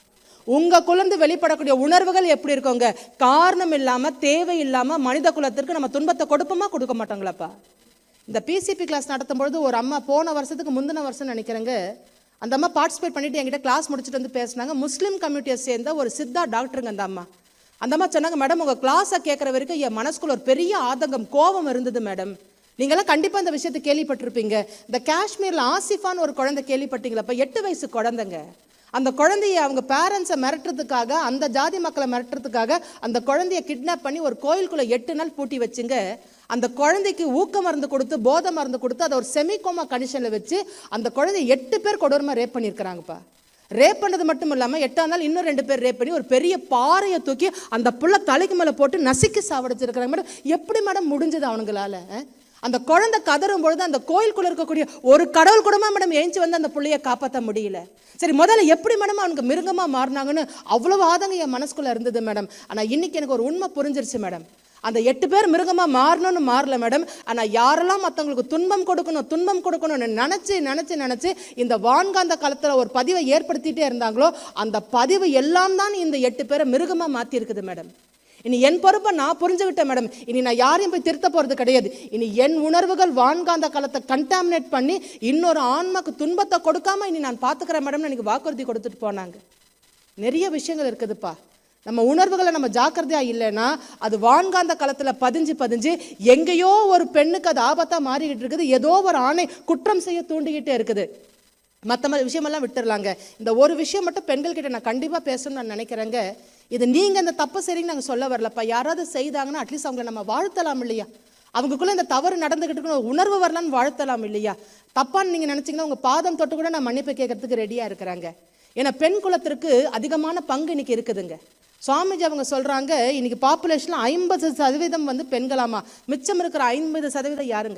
உங்க குழந்தை வெளிப்படக்கூடிய உணர்வுகள் எப்படி இருக்கோங்க? காரணம் இல்லாம தேவை இல்லாம மனித குலத்திற்கு நம்ம துன்பத்தை கொடுப்போமா கொடுக்க மாட்டோங்களாப்பா? இந்த பிசிபி கிளாஸ் நடத்தும் பொழுது ஒரு அம்மா போன வருஷத்துக்கு முந்தின வருஷம் நினைக்கிறேங்க, அந்த அம்மா பார்ட்டிசிபேட் பண்ணிட்டு என்கிட்ட கிளாஸ் முடிச்சுட்டு வந்து பேசினாங்க. முஸ்லீம் கம்யூனிட்டியை சேர்ந்த ஒரு சித்தா டாக்டருங்க அந்த அம்மா. அந்த அம்மா சொன்னாங்க, மேடம் உங்க கிளாஸை கேட்குற வரைக்கும் என் மனசுக்குள்ள ஒரு பெரிய ஆதங்கம், கோபம் இருந்தது மேடம். நீங்களாம் கண்டிப்பா இந்த விஷயத்தை கேள்விப்பட்டிருப்பீங்க. இந்த காஷ்மீர்ல ஆசிஃபான்னு ஒரு குழந்தை கேள்விப்பட்டீங்களா? எட்டு வயசு குழந்தைங்க. அந்த குழந்தைய அவங்க பேரண்ட்ஸை மிரட்டுறதுக்காக, அந்த ஜாதி மக்களை மிரட்டுறதுக்காக அந்த குழந்தைய கிட்னாப் பண்ணி ஒரு கோயிலுக்குள்ள எட்டு நாள் பூட்டி வச்சுங்க. அந்த குழந்தைக்கு ஊக்க மருந்து கொடுத்து, போதை மருந்து கொடுத்து, அதை ஒரு செமிகோமா கண்டிஷன்ல வச்சு அந்த குழந்தைய எட்டு பேர் கொடூரமா ரேப் பண்ணியிருக்கிறாங்கப்பா. ரேப் பண்ணது மட்டும் இல்லாம எட்டாம் நாள் இன்னும் ரெண்டு பேர் ரேப் பண்ணி ஒரு பெரிய பாறையை தூக்கி அந்த புள்ள தலைக்கு மேல போட்டு நசுக்கி சாவடிச்சிருக்கிறாங்க. மேடம் எப்படி மேடம் முடிஞ்சது அவனுங்களால? அந்த குழந்தை கதறும் பொழுது அந்த கோயிலுக்குள்ள இருக்கக்கூடிய ஒரு கடவுள் கூடமா மேடம் எழுந்து வந்து அந்த பிள்ளைய காப்பாற்ற முடியல. சரி, முதல்ல எப்படி மேடம் அவனுக்கு மிருகமா மாறினாங்கன்னு அவ்வளவு ஆதங்கம் என் மனசுக்குள்ள இருந்தது மேடம். ஆனா இன்னைக்கு எனக்கு ஒரு உண்மை புரிஞ்சிருச்சு மேடம். அந்த எட்டு பேர் மிருகமா மாறணும்னு மாறல மேடம். ஆனா யாரெல்லாம் மற்றவங்களுக்கு துன்பம் கொடுக்கணும் துன்பம் கொடுக்கணும்னு நினைச்சு நினைச்சு நினைச்சு இந்த வான்காந்த காலத்துல ஒரு பதிவை ஏற்படுத்திட்டே இருந்தாங்களோ அந்த பதிவு எல்லாம் தான் இந்த எட்டு பேரை மிருகமா மாத்தி இருக்குது மேடம். இனி என் பொறுப்பை நான் புரிஞ்சுக்கிட்டேன் மேடம். இனி நான் யாரையும் போய் திருத்த போறது கிடையாது. இனி என் உணர்வுகள் வான்காந்த காலத்தை கண்டாமினேட் பண்ணி இன்னொரு ஆன்மாக்கு துன்பத்தை கொடுக்காம இனி நான் பாத்துக்கிறேன் மேடம். எனக்கு வாக்குறுதி கொடுத்துட்டு போனாங்க. நிறைய விஷயங்கள் இருக்குதுப்பா. நம்ம உணர்வுகளை நம்ம ஜாக்கிரதையா இல்லைன்னா அது வான்காந்த காலத்துல பதிஞ்சு பதிஞ்சு எங்கேயோ ஒரு பெண்ணுக்கு அது ஆபத்தா மாறிக்கிட்டு இருக்குது. ஏதோ ஒரு ஆணை குற்றம் செய்ய தூண்டிக்கிட்டே இருக்குது. மற்ற மாதிரி விஷயமெல்லாம் விட்டுடலாங்க. இந்த ஒரு விஷயம் மட்டும் பெண்கள் கிட்ட நான் கண்டிப்பா பேசணும்னு நான் நினைக்கிறேங்க. இது நீங்க இந்த தப்பு சரின்னு நாங்கள் சொல்ல வரலப்பா. யாராவது செய்தாங்கன்னா அட்லீஸ்ட் அவங்களை நம்ம வாழ்த்தலாம் இல்லையா? அவங்களுக்குள்ள இந்த தவறு நடந்துகிட்டு இருக்கணும் உணர்வு வரலான்னு வாழ்த்தலாம் இல்லையா? தப்பான்னு நீங்க நினைச்சீங்கன்னா உங்க பாதம் தொட்டு கூட நான் மன்னிப்பு கேட்கறதுக்கு ரெடியா இருக்கிறாங்க. ஏன்னா பெண் குலத்திற்கு அதிகமான பங்கு இன்னைக்கு இருக்குதுங்க. சுவாமிஜி அவங்க சொல்றாங்க, இன்னைக்கு பாப்புலேஷன்ல ஐம்பது சதவீதம் வந்து பெண்களாமா, மிச்சம் இருக்கிற ஐம்பது சதவீதம் யாருங்க?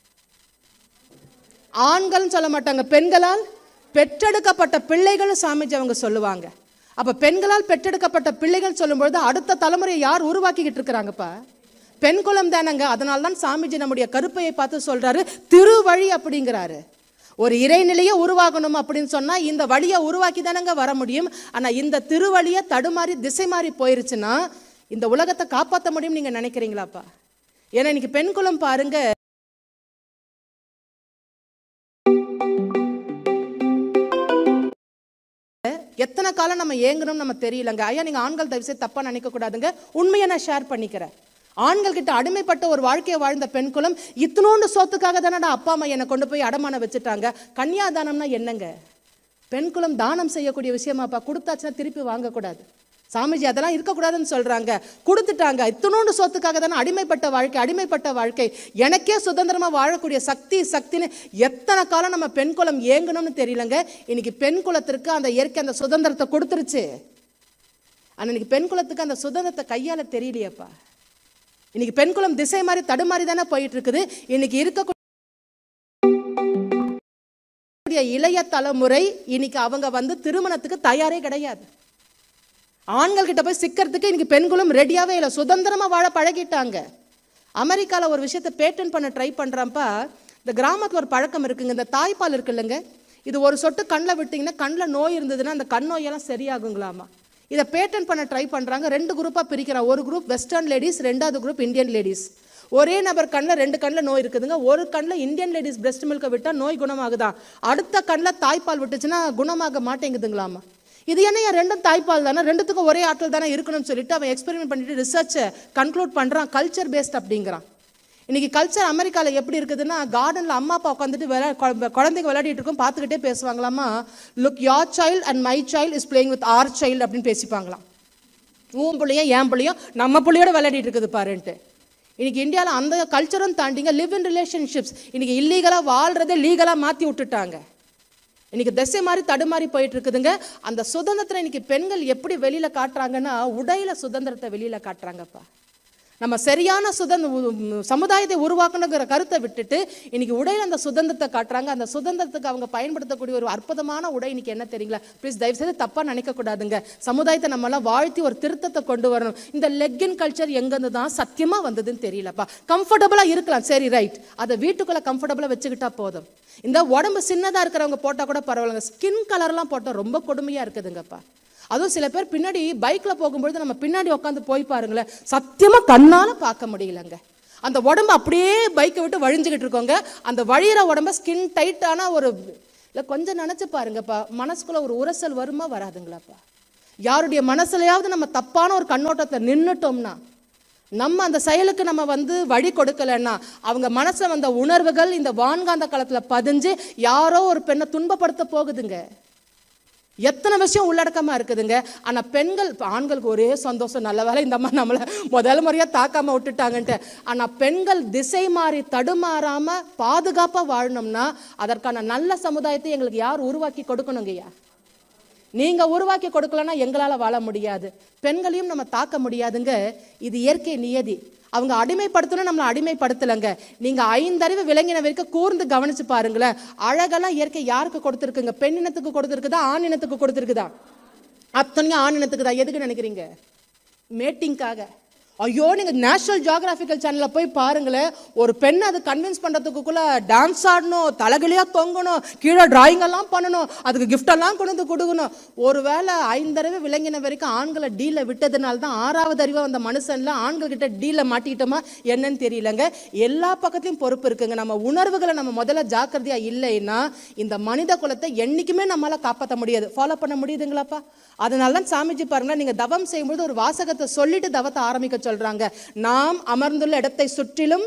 ஆண்கள் சொல்ல மாட்டாங்க, பெண்களால் பெற்றெடுக்கப்பட்ட பிள்ளைகள் சாமிஜி அவங்க சொல்லுவாங்க. அப்ப பெண்களால் பெற்றெடுக்கப்பட்ட பிள்ளைகள் சொல்லும்பொழுது அடுத்த தலைமுறையை யார் உருவாக்கிக்கிட்டு இருக்கிறாங்கப்பா? பெண் குலம் தானங்க. அதனால்தான் சாமிஜி நம்முடைய கருப்பையை பார்த்து சொல்றாரு திருவழி அப்படிங்கிறாரு. ஒரு இறைநிலையை உருவாகணும் அப்படின்னு சொன்னா இந்த வழியை உருவாக்கி தானங்க வர முடியும். ஆனா இந்த திருவழியை தடுமாறி திசை மாறி போயிருச்சுன்னா இந்த உலகத்தை காப்பாற்ற முடியும் நீங்க நினைக்கிறீங்களாப்பா? ஏன்னா இன்னைக்கு பெண் குலம் பாருங்க, எத்தனை காலம் நம்ம ஏங்கணும் நம்ம தெரியலங்க. ஐயா நீங்க ஆண்கள் தயவு செய்து தப்பா நினைக்க கூடாதுங்க. உண்மையை நான் ஷேர் பண்ணிக்கிறேன். ஆண்கள் கிட்ட அடிமைப்பட்ட ஒரு வாழ்க்கையை வாழ்ந்த பெண் குலம் இத்தனோண்டு சோத்துக்காக தானடா அப்பா அம்மா என்னை கொண்டு போய் அடமான வச்சுட்டாங்க. கன்னியாதானம்னா என்னங்க? பெண் குலம் தானம் செய்யக்கூடிய விஷயமாப்பா. கொடுத்தாச்சுன்னா திருப்பி வாங்கக்கூடாது. சாமிஜி அதெல்லாம் இருக்கக்கூடாதுன்னு சொல்றாங்க. கொடுத்துட்டாங்க. இத்தனோண்டு சொத்துக்காக தானே அடிமைப்பட்ட வாழ்க்கை அடிமைப்பட்ட வாழ்க்கை எனக்கே சுதந்திரமா வாழக்கூடிய சக்தி சக்தின்னு எத்தனை காலம் நம்ம பெண் குலம் ஏங்கணும்னு தெரியலங்க. இன்னைக்கு பெண் குலத்திற்கு அந்த இயற்கை அந்த சுதந்திரத்தை கொடுத்துருச்சு. ஆனால் இன்னைக்கு பெண் குலத்துக்கு அந்த சுதந்திரத்தை கையால தெரியலையப்பா. இன்னைக்கு பெண் குலம் திசை மாதிரி தடுமாறி தானே போயிட்டு இருக்குது. இன்னைக்கு இருக்கக்கூடிய இளைய தலைமுறை இன்னைக்கு அவங்க வந்து திருமணத்துக்கு தயாரே கிடையாது. ஆண்கள் கிட்ட போய் சிக்கிறதுக்கு இன்னைக்கு பெண்களும் ரெடியாவே இல்லை, சுதந்திரமா வாழ பழகிட்டாங்க. அமெரிக்காவில் ஒரு விஷயத்தை பேட்டன் பண்ண ட்ரை பண்றாப்பா. இந்த கிராமத்தில் ஒரு பழக்கம் இருக்குங்க, இந்த தாய்ப்பால் இருக்கு இல்லைங்க, இது ஒரு சொட்டு கண்ணில் விட்டிங்கன்னா கண்ணில் நோய் இருந்ததுன்னா அந்த கண் நோயெல்லாம் சரியாகுங்களாமா. இதை பேட்டன் பண்ண ட்ரை பண்ணுறாங்க. ரெண்டு குரூப்பாக பிரிக்கிறான். ஒரு குரூப் வெஸ்டர்ன் லேடிஸ், ரெண்டாவது குரூப் இந்தியன் லேடிஸ். ஒரே நபர் கண்ணில் ரெண்டு கண்ணில் நோய் இருக்குதுங்க. ஒரு கண்ணில் இந்தியன் லேடிஸ் பிரெஸ்ட் மில்கை விட்டால் நோய் குணமாகுதான், அடுத்த கண்ணில் தாய்ப்பால் விட்டுச்சுன்னா குணமாக மாட்டேங்குதுங்களாமா. இது என்ன ரெண்டும் தாய்ப்பால் தானே, ரெண்டுத்துக்கும் ஒரே ஆற்றல் தானே இருக்கணும்னு சொல்லிட்டு அவன் எக்ஸ்பெரிமெண்ட் பண்ணிட்டு ரிசர்ச்சை கன்க்ளூட் பண்ணுறான். கல்ச்சர் பேஸ்ட் அப்படிங்கிறான். இன்னைக்கு கல்ச்சர் அமெரிக்காவில் எப்படி இருக்குதுன்னா, கார்டனில் அம்மா அப்பா உட்காந்துட்டு விளா குழந்தைங்க விளையாடிட்டு இருக்கும், பார்த்துக்கிட்டே பேசுவாங்களாமா, look your child and my child is playing with our child அப்படின்னு பேசிப்பாங்களாம். உன் பிள்ளையும் என் பிள்ளையும் நம்ம பிள்ளையோட விளையாடிட்டு இருக்குது பாருன்ட்டு. இன்னைக்கு இந்தியாவில் அந்த கல்ச்சரும் தாண்டிங்க லிவ் இன் ரிலேஷன்ஷிப்ஸ் இன்னைக்கு இல்லீகலாக வாழ்றதை லீகலாக மாற்றி விட்டுட்டாங்க. இன்னைக்கு திசை மாதிரி தடுமாறி போயிட்டு இருக்குதுங்க. அந்த சுதந்திரத்தை இன்னைக்கு பெண்கள் எப்படி வெளியில காட்டுறாங்கன்னா, உடையில சுதந்திரத்தை வெளியில காட்டுறாங்கப்பா. நம்ம சரியான சுதந்திர சமுதாயத்தை உருவாக்கணுங்கிற கருத்தை விட்டுட்டு இன்னைக்கு உடையில அந்த சுதந்திரத்தை காட்டுறாங்க. அந்த சுதந்திரத்துக்கு அவங்க பயன்படுத்தக்கூடிய ஒரு அற்புதமான உடை இன்னைக்கு என்ன தெரியுங்களா? ப்ளீஸ் தயவு செய்து தப்பா நினைக்க கூடாதுங்க. சமுதாயத்தை நம்மளாம் வாழ்த்தி ஒரு திருத்தத்தை கொண்டு வரணும். இந்த லெக்கின் கல்ச்சர் எங்கிருந்து தான் சத்தியமா வந்ததுன்னு தெரியலப்பா. கம்ஃபர்டபுளா இருக்கலாம், சரி ரைட், அதை வீட்டுக்குள்ள கம்ஃபர்டபுளா வச்சுக்கிட்டா போதும். இந்த உடம்பு சின்னதா இருக்கிறவங்க போட்டா கூட பரவாயில்லைங்க, ஸ்கின் கலர்லாம் போட்டா ரொம்ப கொடுமையா இருக்குதுங்கப்பா. அதுவும் சில பேர் பின்னாடி பைக்ல போகும்பொழுது நம்ம பின்னாடி உட்காந்து போய் பாருங்களேன், சத்தியமா கண்ணால பார்க்க முடியலங்க. அந்த உடம்பு அப்படியே பைக்கை விட்டு வழிஞ்சுக்கிட்டு இருக்கோங்க. அந்த வழியிற உடம்ப ஸ்கின் டைட்டான ஒரு இல்லை கொஞ்சம் நினைச்சு பாருங்கப்பா, மனசுக்குள்ள ஒரு உரசல் வருமா வராதுங்களாப்பா? யாருடைய மனசுலையாவது நம்ம தப்பான ஒரு கண்ணோட்டத்தை நின்றுட்டோம்னா, நம்ம அந்த செயலுக்கு நம்ம வந்து வழி கொடுக்கலன்னா, அவங்க மனசுல வந்த உணர்வுகள் இந்த வான்காந்த காலத்துல பதிஞ்சு யாரோ ஒரு பெண்ணை துன்பப்படுத்த போகுதுங்க. எத்தனை விஷயம் உள்ளடக்கமா இருக்குதுங்க. ஆனா பெண்கள், ஆண்களுக்கு ஒரே சந்தோஷம், நல்ல வேலை இந்த மாதிரி நம்மளை முதல் முறையா தாக்காம விட்டுட்டாங்கன்ட்டு. ஆனா பெண்கள் திசை மாறி தடுமாறாம பாதுகாப்பா வாழணும்னா அதற்கான நல்ல சமுதாயத்தை எங்களுக்கு யார் உருவாக்கி கொடுக்கணுங்கய்யா? நீங்க உருவாக்கி கொடுக்கலன்னா எங்களால வாழ முடியாது. பெண்களையும் நம்ம தாக்க முடியாதுங்க. இது இயற்கை நியதி. அவங்க அடிமைப்படுத்தணும், நம்மளை அடிமைப்படுத்தலைங்க. நீங்க ஐந்தறிவு விலங்கின வரைக்கும் கூர்ந்து கவனிச்சு பாருங்களேன். அழகெல்லாம் இயற்கை யாருக்கு கொடுத்துருக்குங்க? பெண்ணினத்துக்கு கொடுத்துருக்குதா, ஆணினத்துக்கு கொடுத்துருக்குதா? அத்தனையும் ஆணினத்துக்கு தான். எதுக்கு நினைக்கிறீங்க? மேட்டிங்காக. ஐயோ, நீங்க நேஷனல் ஜியோகிராபிக்கல் சேனல்ல போய் பாருங்களேன், ஒரு பெண்ணை அது கன்வின்ஸ் பண்றதுக்குள்ள டான்ஸ் ஆடணும், தலைகளையா தொங்கணும், கீழே டிராயிங் எல்லாம் பண்ணணும், அதுக்கு கிஃப்ட் எல்லாம் கொண்டு வந்து கொடுக்கணும். ஒருவேளை ஐந்தறிவு விலங்கின வரைக்கும் ஆண்களை டீல விட்டதுனால தான் ஆறாவது அறிவு அந்த மனுஷன்ல ஆண்கள் கிட்ட டீல மாட்டிக்கிட்டோமா என்னன்னு தெரியலங்க. எல்லா பக்கத்தையும் பொறுப்பு இருக்குங்க. நம்ம உணர்வுகளை நம்ம முதல்ல ஜாக்கிரதையா இல்லைன்னா இந்த மனித குலத்தை என்னைக்குமே நம்மளால காப்பாற்ற முடியாது. ஃபாலோ பண்ண முடியுதுங்களாப்பா? அதனால தான் சாமிஜி பாருங்களா, நீங்க தவம் செய்யும்போது ஒரு வாசகத்தை சொல்லிட்டு தவத்தை ஆரம்பிக்க சொல்றாங்க. நாம் அமர்ந்துள்ள இடத்தை சுற்றிலும்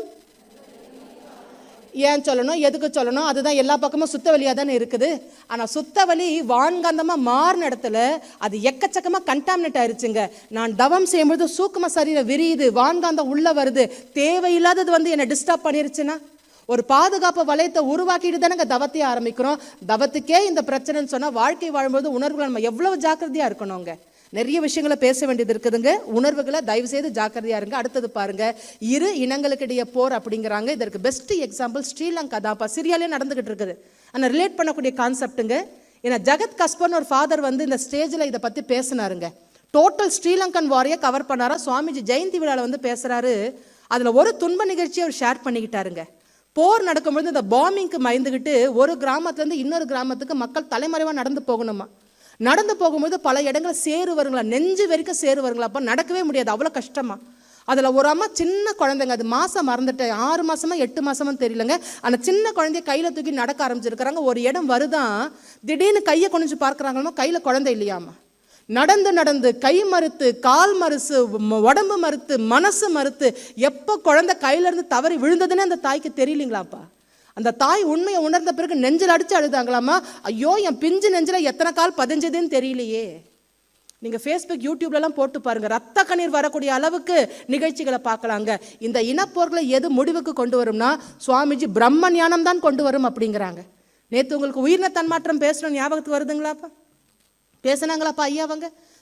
ஏன் சொல்லணும், எதுக்கு சொல்லணும்? அதுதான் எல்லா பக்கமும் சுத்த வழியா தானே இருக்குது. ஆனா சுத்த வழி வான்காந்தமா மாறின இடத்துல அது எக்கச்சக்கமா கண்டாமினேட் ஆயிருச்சுங்க. நான் தவம் செய்யும்போது சூக்கும சரீரம் விரியுது, வான்காந்தம் உள்ள வருது, தேவையில்லாதது வந்து என்னை டிஸ்டர்ப் பண்ணிருச்சுன்னா ஒரு பாதுகாப்பு வளையத்தை உருவாக்கிட்டு தானே தவத்தையே ஆரம்பிக்கிறோம். தவத்துக்கே இந்த பிரச்சனைன்னு சொன்னா வாழ்க்கை வாழும்போது உணர்வுகளை நம்ம எவ்வளவு ஜாக்கிரதையா இருக்கணுங்க. நிறைய விஷயங்களை பேச வேண்டியது இருக்குதுங்க. உணர்வுகளை தயவு செய்து ஜாக்கிரதையா இருங்க. அடுத்தது பாருங்க, இரு இனங்களுக்கிடையே போர் அப்படிங்கிறாங்க. இதற்கு பெஸ்ட் எக்ஸாம்பிள் ஸ்ரீலங்கா தான். சிரியாலே நடந்துகிட்டு இருக்குது. ஆனால் ரிலேட் பண்ணக்கூடிய கான்செப்டுங்க. ஏன்னா ஜகத் கஸ்பர்னு ஒரு ஃபாதர் வந்து இந்த ஸ்டேஜில் இதை பற்றி பேசினாருங்க. டோட்டல் ஸ்ரீலங்கன் வாரியை கவர் பண்ணாரா. சுவாமிஜி ஜெயந்தி விழாவில் வந்து பேசுறாரு. அதில் ஒரு துன்ப நிகழ்ச்சியை அவர் ஷேர் பண்ணிக்கிட்டாருங்க. போர் நடக்கும்பொழுது இந்த பாம்பிங்க்கு பயந்துக்கிட்டு ஒரு கிராமத்துலேருந்து இன்னொரு கிராமத்துக்கு மக்கள் தலைமறைவாக நடந்து போகணுமா. நடந்து போகும்போது பல இடங்கள் சேரு வருங்களா, நெஞ்சு வரைக்கும் சேரு வருங்களா. அப்போ நடக்கவே முடியாது, அவ்வளோ கஷ்டமா. அதில் ஒரு அம்மா சின்ன குழந்தைங்க, அது மாதம் மறந்துட்டேன், ஆறு மாதமா எட்டு மாதமான்னு தெரியலங்க, அந்த சின்ன குழந்தைய கையில் தூக்கி நடக்க ஆரம்பிச்சிருக்கிறாங்க. ஒரு இடம் வருதான், திடீர்னு கையை கொண்டு பார்க்குறாங்களோ கையில் குழந்தை இல்லையாமா. நடந்து நடந்து கை மறுத்து, கால் மறுத்து, உடம்பு மறுத்து, மனசு மறுத்து, எப்போ குழந்தை கையிலேருந்து தவறி விழுந்ததுன்னு அந்த தாய்க்கு தெரியலீங்களாப்பா. அந்த தாய் உண்மையை உணர்ந்த பிறகு நெஞ்சில் அடிச்சு அழுதாங்களாமா. ஐயோ, என் பிஞ்சு நெஞ்சில் எத்தனை கால் பதிஞ்சதுன்னு தெரியலையே. நீங்கள் ஃபேஸ்புக் யூடியூப்லலாம் போட்டு பாருங்கள், ரத்த கண்ணீர் வரக்கூடிய அளவுக்கு நிகழ்ச்சிகளை பார்க்கலாங்க. இந்த இனப்போர்களை எது முடிவுக்கு கொண்டு வரும்னா சுவாமிஜி பிரம்ம ஞானம் தான் கொண்டு வரும் அப்படிங்கிறாங்க. நேற்று உங்களுக்கு உயிரின தன்மாற்றம் பேசணும் ஞாபகத்துக்கு வருதுங்களாப்பா? பேசுனாங்களாப்பா ஐயா? அவங்க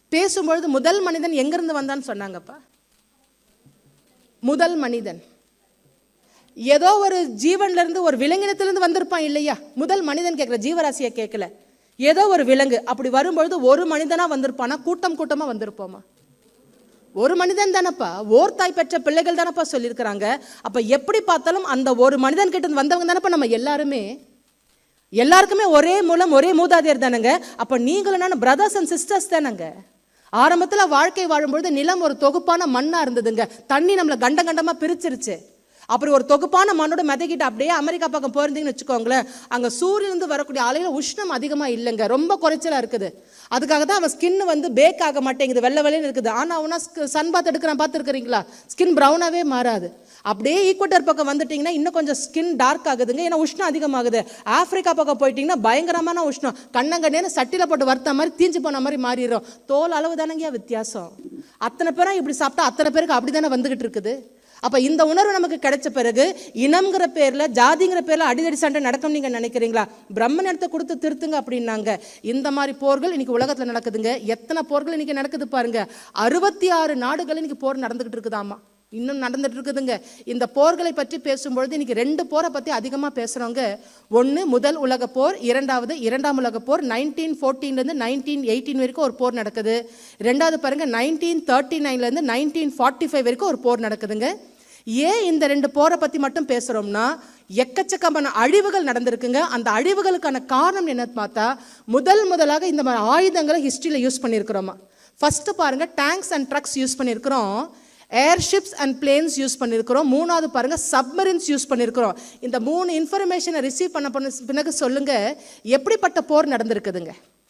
பேசும்பொழுது முதல் மனிதன் எங்கிருந்து வந்தான்னு சொன்னாங்கப்பா. முதல் மனிதன் ஏதோ ஒரு ஜீவன்ல இருந்து, ஒரு விலங்கினத்திலிருந்து வந்திருப்பான் இல்லையா? முதல் மனிதன் கேட்கல, ஜீவராசியை கேட்கல, ஏதோ ஒரு விலங்கு. அப்படி வரும்பொழுது ஒரு மனிதனா வந்திருப்பானா, கூட்டம் கூட்டமா வந்திருப்போமா? ஒரு மனிதன் தானப்பா, ஓர் தாய் பெற்ற பிள்ளைகள் தானப்பா சொல்லியிருக்கிறாங்க. அப்ப எப்படி பார்த்தாலும் அந்த ஒரு மனிதன் கிட்ட வந்தவங்க தானப்பா நம்ம எல்லாருமே. எல்லாருக்குமே ஒரே மூலம், ஒரே மூதாதையர் தானங்க. அப்ப நீங்களும் நான் பிரதர்ஸ் அண்ட் சிஸ்டர்ஸ் தானங்க. ஆரம்பத்தில் வாழ்க்கை வாழும்பொழுது நிலம் ஒரு தொகுப்பான மண்ணா இருந்ததுங்க. தண்ணி நம்மளை கண்ட கண்டமா பிரிச்சிருச்சு. அப்படி ஒரு தொகுப்பான மண்ணோட மெதக்கிட்டு அப்படியே அமெரிக்கா பக்கம் போயிருந்தீங்கன்னு வச்சுக்கோங்களேன், அங்கே சூரியனிலிருந்து வரக்கூடிய அலையில் உஷ்ணம் அதிகமாக இல்லைங்க, ரொம்ப குறைச்சலாக இருக்குது. அதுக்காக தான் அவன் ஸ்கின் வந்து பேக் ஆக மாட்டேங்குது, வெள்ளை வெள்ளைன்னு இருக்குது. ஆனால் அவனா சன் பாத் எடுக்கிறான், பார்த்துருக்கிறீங்களா? ஸ்கின் ப்ரௌனாகவே மாறாது. அப்படியே ஈக்குவட்டர் பக்கம் வந்துட்டிங்கன்னா இன்னும் கொஞ்சம் ஸ்கின் டார்க் ஆகுதுங்க, ஏன்னா உஷ்ணம் அதிகமாகுது. ஆஃப்ரிக்கா பக்கம் போயிட்டிங்கன்னா பயங்கரமான உஷ்ணம், கண்ணங்கண்ணேன்னு சட்டியில் போட்டு வறுத்த மாதிரி தீஞ்சு போன மாதிரி மாறிடும். தோல் அளவு தானங்கயா வித்தியாசம். அத்தனை பேரும் இப்படி சாப்பிட்டா அத்தனை பேருக்கு அப்படி தானே வந்துகிட்டு இருக்குது. அப்போ இந்த உணர்வு நமக்கு கிடைச்ச பிறகு இனம்ங்கிற பேரில், ஜாதிங்கிற பேரில் அடிதடி சண்டை நடக்கும் நீங்கள் நினைக்கிறீங்களா? பிரம்மன் இடத்தை கொடுத்து திருத்துங்க அப்படின்னாங்க. இந்த மாதிரி போர்கள் இன்னைக்கு உலகத்தில் நடக்குதுங்க. எத்தனை போர்கள் இன்னைக்கு நடக்குது பாருங்க. அறுபத்தி ஆறு நாடுகள் இன்னைக்கு போர் நடந்துகிட்டு இருக்குதாமா, இன்னும் நடந்துட்டு இருக்குதுங்க. இந்த போர்களை பற்றி பேசும்பொழுது இன்னைக்கு ரெண்டு போரை பற்றி அதிகமாக பேசுகிறவங்க. ஒன்று முதல் உலக போர், இரண்டாவது இரண்டாம் உலக போர். நைன்டீன் ஃபோர்டீன்லேருந்து நைன்டீன் எயிட்டீன் வரைக்கும் ஒரு போர் நடக்குது. ரெண்டாவது பாருங்க நைன்டீன் தேர்ட்டி நைன்லேருந்து நைன்டீன் ஃபார்ட்டி ஃபைவ் வரைக்கும் ஒரு போர் நடக்குதுங்க. ஏன் இந்த ரெண்டு போரை பற்றி மட்டும் பேசுகிறோம்னா, எக்கச்சக்கமான அழிவுகள் நடந்திருக்குங்க. அந்த அழிவுகளுக்கான காரணம் என்னன்னு பார்த்தா, முதல் முதலாக இந்த மாதிரி ஆயுதங்களை ஹிஸ்ட்ரியில் யூஸ் பண்ணியிருக்கிறோமா. ஃபர்ஸ்ட் பாருங்க டேங்க்ஸ் அண்ட் ட்ரக்ஸ் யூஸ் பண்ணியிருக்கிறோம், ஏர்ஷிப்ஸ் அண்ட் பிளேன்ஸ் யூஸ் பண்ணியிருக்கிறோம், மூணாவது பாருங்க சப்மரின்ஸ் யூஸ் பண்ணியிருக்கிறோம். இந்த மூணு இன்ஃபர்மேஷனை ரிசீவ் பண்ண பண்ண பிறகு சொல்லுங்க எப்படிப்பட்ட போர் நடந்திருக்குதுங்க.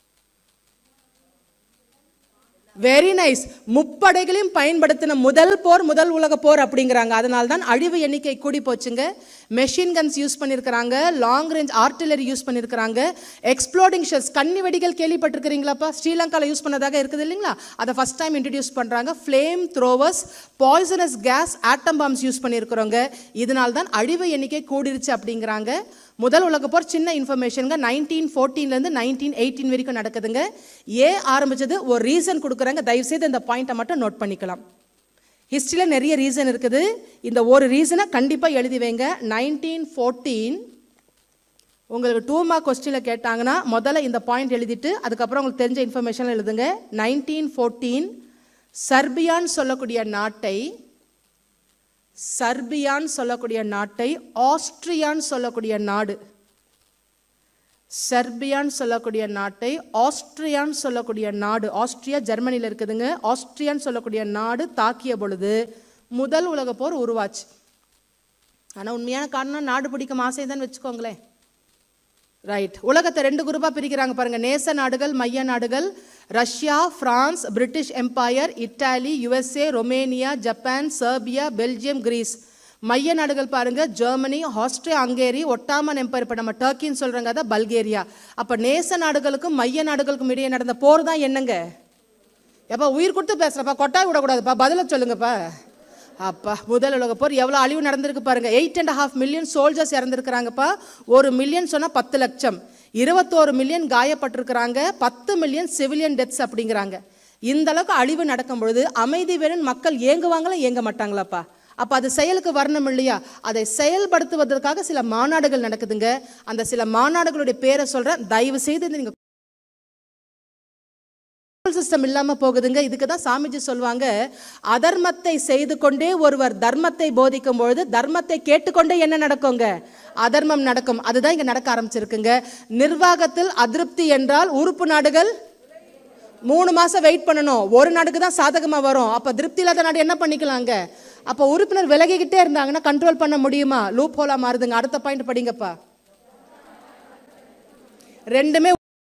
Very nice. முப்படைகளையும் பயன்படுத்தின முதல் போர் முதல் உலக போர் அப்படிங்கிறாங்க. அதனால தான் அழிவு எண்ணிக்கை கூடி போச்சுங்க. மெஷின் கன்ஸ் யூஸ் பண்ணியிருக்கிறாங்க, லாங் ரேஞ்ச் ஆர்டிலரி யூஸ் பண்ணியிருக்கிறாங்க, எக்ஸ்ப்ளோடிங் ஷெல்ஸ், கன்னி வெடிகள் கேள்விப்பட்டிருக்கிறீங்களாப்பா? ஸ்ரீலங்காவில் யூஸ் பண்ணதாக இருக்குது இல்லைங்களா? அதை ஃபர்ஸ்ட் டைம் இன்ட்ரடியூஸ் பண்ணுறாங்க. Flame throwers, poisonous gas, atom bombs use பண்ணியிருக்கிறோங்க. இதனால தான் அழிவு எண்ணிக்கை கூடிருச்சு அப்படிங்கிறாங்க. முதல் உலக போர் சின்ன இன்ஃபர்மேஷனுங்க. நைன்டீன் ஃபோர்டீன்லேருந்து நைன்டீன் எயிட்டீன் வரைக்கும் நடக்குதுங்க. ஏன் ஆரம்பிச்சது ஒரு ரீசன் கொடுக்குறாங்க, தயவுசெய்து இந்த பாயிண்ட்டை மட்டும் நோட் பண்ணிக்கலாம். ஹிஸ்ட்ரியில் நிறைய ரீசன் இருக்குது, இந்த ஒரு ரீசனை கண்டிப்பாக எழுதி வைங்க. நைன்டீன் ஃபோர்டீன் உங்களுக்கு டூ மார்க் கொஸ்டினில் கேட்டாங்கன்னா முதல்ல இந்த பாயிண்ட் எழுதிட்டு அதுக்கப்புறம் உங்களுக்கு தெரிஞ்ச இன்ஃபர்மேஷன் எழுதுங்க. நைன்டீன் ஃபோர்டீன் சர்பியான்னு சொல்லக்கூடிய நாட்டை சர்பியான்னு சொல்லக்கூடிய நாட்டை ஆஸ்ட்ரியான்னு சொல்லக்கூடிய நாடு சர்பியான்னு சொல்லக்கூடிய நாட்டை ஆஸ்ட்ரியான்னு சொல்லக்கூடிய நாடு ஆஸ்ட்ரியா ஜெர்மனியில் இருக்குதுங்க. ஆஸ்ட்ரியான்னு சொல்லக்கூடிய நாடு தாக்கிய பொழுது முதல் உலக போர் உருவாச்சு. ஆனால் உண்மையான காரணம் நாடு பிடிக்கும் ஆசை தான் வச்சுக்கோங்களேன். ரைட். உலகத்தை ரெண்டு குரூப்பாக பிரிக்கிறாங்க பாருங்க. நேச நாடுகள், மைய நாடுகள். Russia, France, British empire, Italy, USA, Romania, Japan, Serbia, Belgium, Greece. மைய நாடுகள் பாருங்க, Germany, Austria, Hungary, Ottoman empire, இப்போ நம்ம டர்க்கின்னு சொல்றாங்க, அதான் பல்கேரியா. அப்போ நேச நாடுகளுக்கும் மைய நாடுகளுக்கும் இடையே நடந்த போர் தான் என்னங்க? எப்போ உயிர் கொடுத்து பேசுறப்பா, கொட்டாய் விடக்கூடாதுப்பா, பதில சொல்லுங்கப்பா. அப்பா முதல் உலக போர் எவ்வளோ அழிவு நடந்திருக்கு பாருங்க. Eight and half million soldiers இறந்துருக்கிறாங்கப்பா. ஒரு மில்லியன் சொன்னால் பத்து லட்சம், இருபத்தோரு மில்லியன் காயப்பட்டிருக்கிறாங்க, பத்து மில்லியன் சிவிலியன் டெத்ஸ் அப்படிங்கிறாங்க. இந்த அளவுக்கு அழிவு நடக்கும் பொழுது அமைதி வேணும்னு மக்கள் ஏங்குவாங்களா ஏங்க மாட்டாங்களாப்பா? அப்போ அது செயலுக்கு வரணும் இல்லையா? அதை செயல்படுத்துவதற்காக சில மாநாடுகள் நடக்குதுங்க. அந்த சில மாநாடுகளுடைய பேரை சொல்கிறேன், தயவு செய்து நீங்கள் சிஸ்டம் இல்லாம போகுதுங்க. இதுக்கு தான் சாமிஜி சொல்லுவாங்க, அதர்மத்தை செய்து கொண்டே ஒருவர் தர்மத்தை போதிக்கும் பொழுது தர்மத்தை கேட்டுக்கொண்டே என்ன நடக்குங்க? அதர்மம் நடக்கும். அதுதான் இங்க நடக்க ஆரம்பிச்சிருக்குங்க. நிர்வாகத்தில் அதிருப்தி என்றால் உறுப்பு நாடுகள் மூணு மாசம் வெயிட் பண்ணணும், ஒரு நாடுக்கு தான் சாதகமா வரும். அப்ப திருப்தி இல்லாத நாடு என்ன பண்ணிக்கலாங்க? அப்ப உறுப்பினர் விலகிக்கிட்டே இருந்தாங்கன்னா கண்ட்ரோல் பண்ண முடியுமா? லூப் ஹோலா மாறுதுங்க. அடுத்த பாயிண்ட் படிங்கப்பா. ரெண்டுமே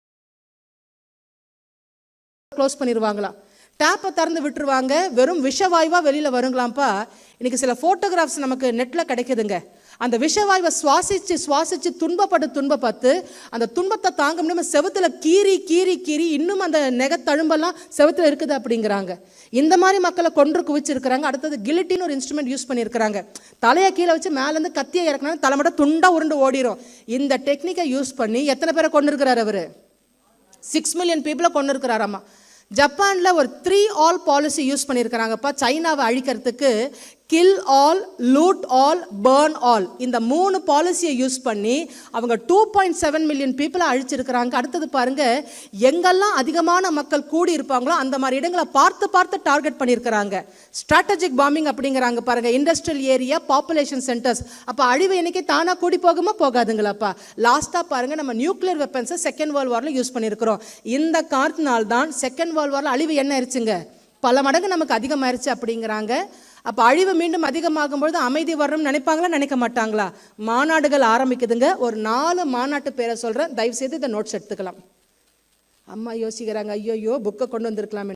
க்ளோஸ் பண்ணிடுவாங்களா, டேப்பை திறந்து விட்டுருவாங்க, வெறும் விஷவாயுவா வெளியில வருங்களாம்ப்பா. இன்னைக்கு சில போட்டோகிராஃப்ஸ் நமக்கு நெட்ல கிடைக்குதுங்க. அந்த விஷவாயுவை சுவாசிச்சு சுவாசிச்சு துன்பப்பட்டு துன்பப்பட்டு அந்த துன்பத்தை தாங்க முடியாம செவத்துல கீறி கீறி கீறி இன்னும் அந்த நெக தழும்பெல்லாம் செவத்துல இருக்குது அப்படிங்கிறாங்க. இந்த மாதிரி மக்களை கொன்று குவிச்சிருக்கிறாங்க. அடுத்தது கிலிட்டின்னு ஒரு இன்ஸ்ட்ருமெண்ட் யூஸ் பண்ணியிருக்கிறாங்க. தலையை கீழே வச்சு மேலேருந்து கத்தியை இறக்குனா தலைமட்ட துண்டா உருண்டு ஓடிடும். இந்த டெக்னிக்கை யூஸ் பண்ணி எத்தனை பேரை கொண்டு இருக்கிறார் அவரு? சிக்ஸ் மில்லியன் பீப்புளை கொண்டு இருக்கிறாராமா. ஜப்பான்ல ஒரு த்ரீ ஆல் பாலிசி யூஸ் பண்ணியிருக்கிறாங்கப்பா சைனாவை அழிக்கிறதுக்கு. Kill all, loot all, burn all, இந்த மூணு பாலிசியை யூஸ் பண்ணி அவங்க டூ பாயிண்ட் செவன் மில்லியன் பீப்புளை அழிச்சிருக்கிறாங்க. அடுத்தது பாருங்க, எங்கெல்லாம் அதிகமான மக்கள் கூடி இருப்பாங்களோ அந்த மாதிரி இடங்களை பார்த்து பார்த்து டார்கெட் பண்ணியிருக்கிறாங்க. ஸ்ட்ராட்டஜிக் பாம்பிங் அப்படிங்கிறாங்க பாருங்க. Industrial area, population centres. அப்போ அழிவு எண்ணிக்கை தானா கூடி போகுமா போகாதுங்களாப்பா. லாஸ்டா பாருங்க, நம்ம நியூக்ளியர் வெப்பன்ஸை செகண்ட் வேர்ல்ட் வார்ல யூஸ் பண்ணியிருக்கிறோம். இந்த காரணத்தினால் தான் செகண்ட் வேர்ல்ட் வார்ல அழிவு என்ன ஆயிடுச்சுங்க, பல மடங்கு நமக்கு அதிகமாயிருச்சு அப்படிங்கிறாங்க. அப்போ அழிவு மீண்டும் அதிகமாகும்பொழுது அமைதி வரணும்னு நினைப்பாங்களா நினைக்க மாட்டாங்களா? மாநாடுகள் ஆரம்பிக்குதுங்க. ஒரு நாலு மாநாட்டு பேரை சொல்கிறேன், தயவு செய்து இதை நோட்ஸ் எடுத்துக்கலாம். அம்மா யோசிக்கிறாங்க, ஐயோயோ புக்கை கொண்டு வந்திருக்கலாமே.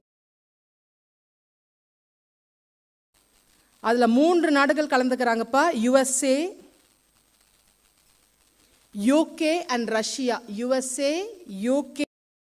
அதில் மூன்று நாடுகள் கலந்துக்கிறாங்கப்பா. USA, UK and Russia. USA, UK.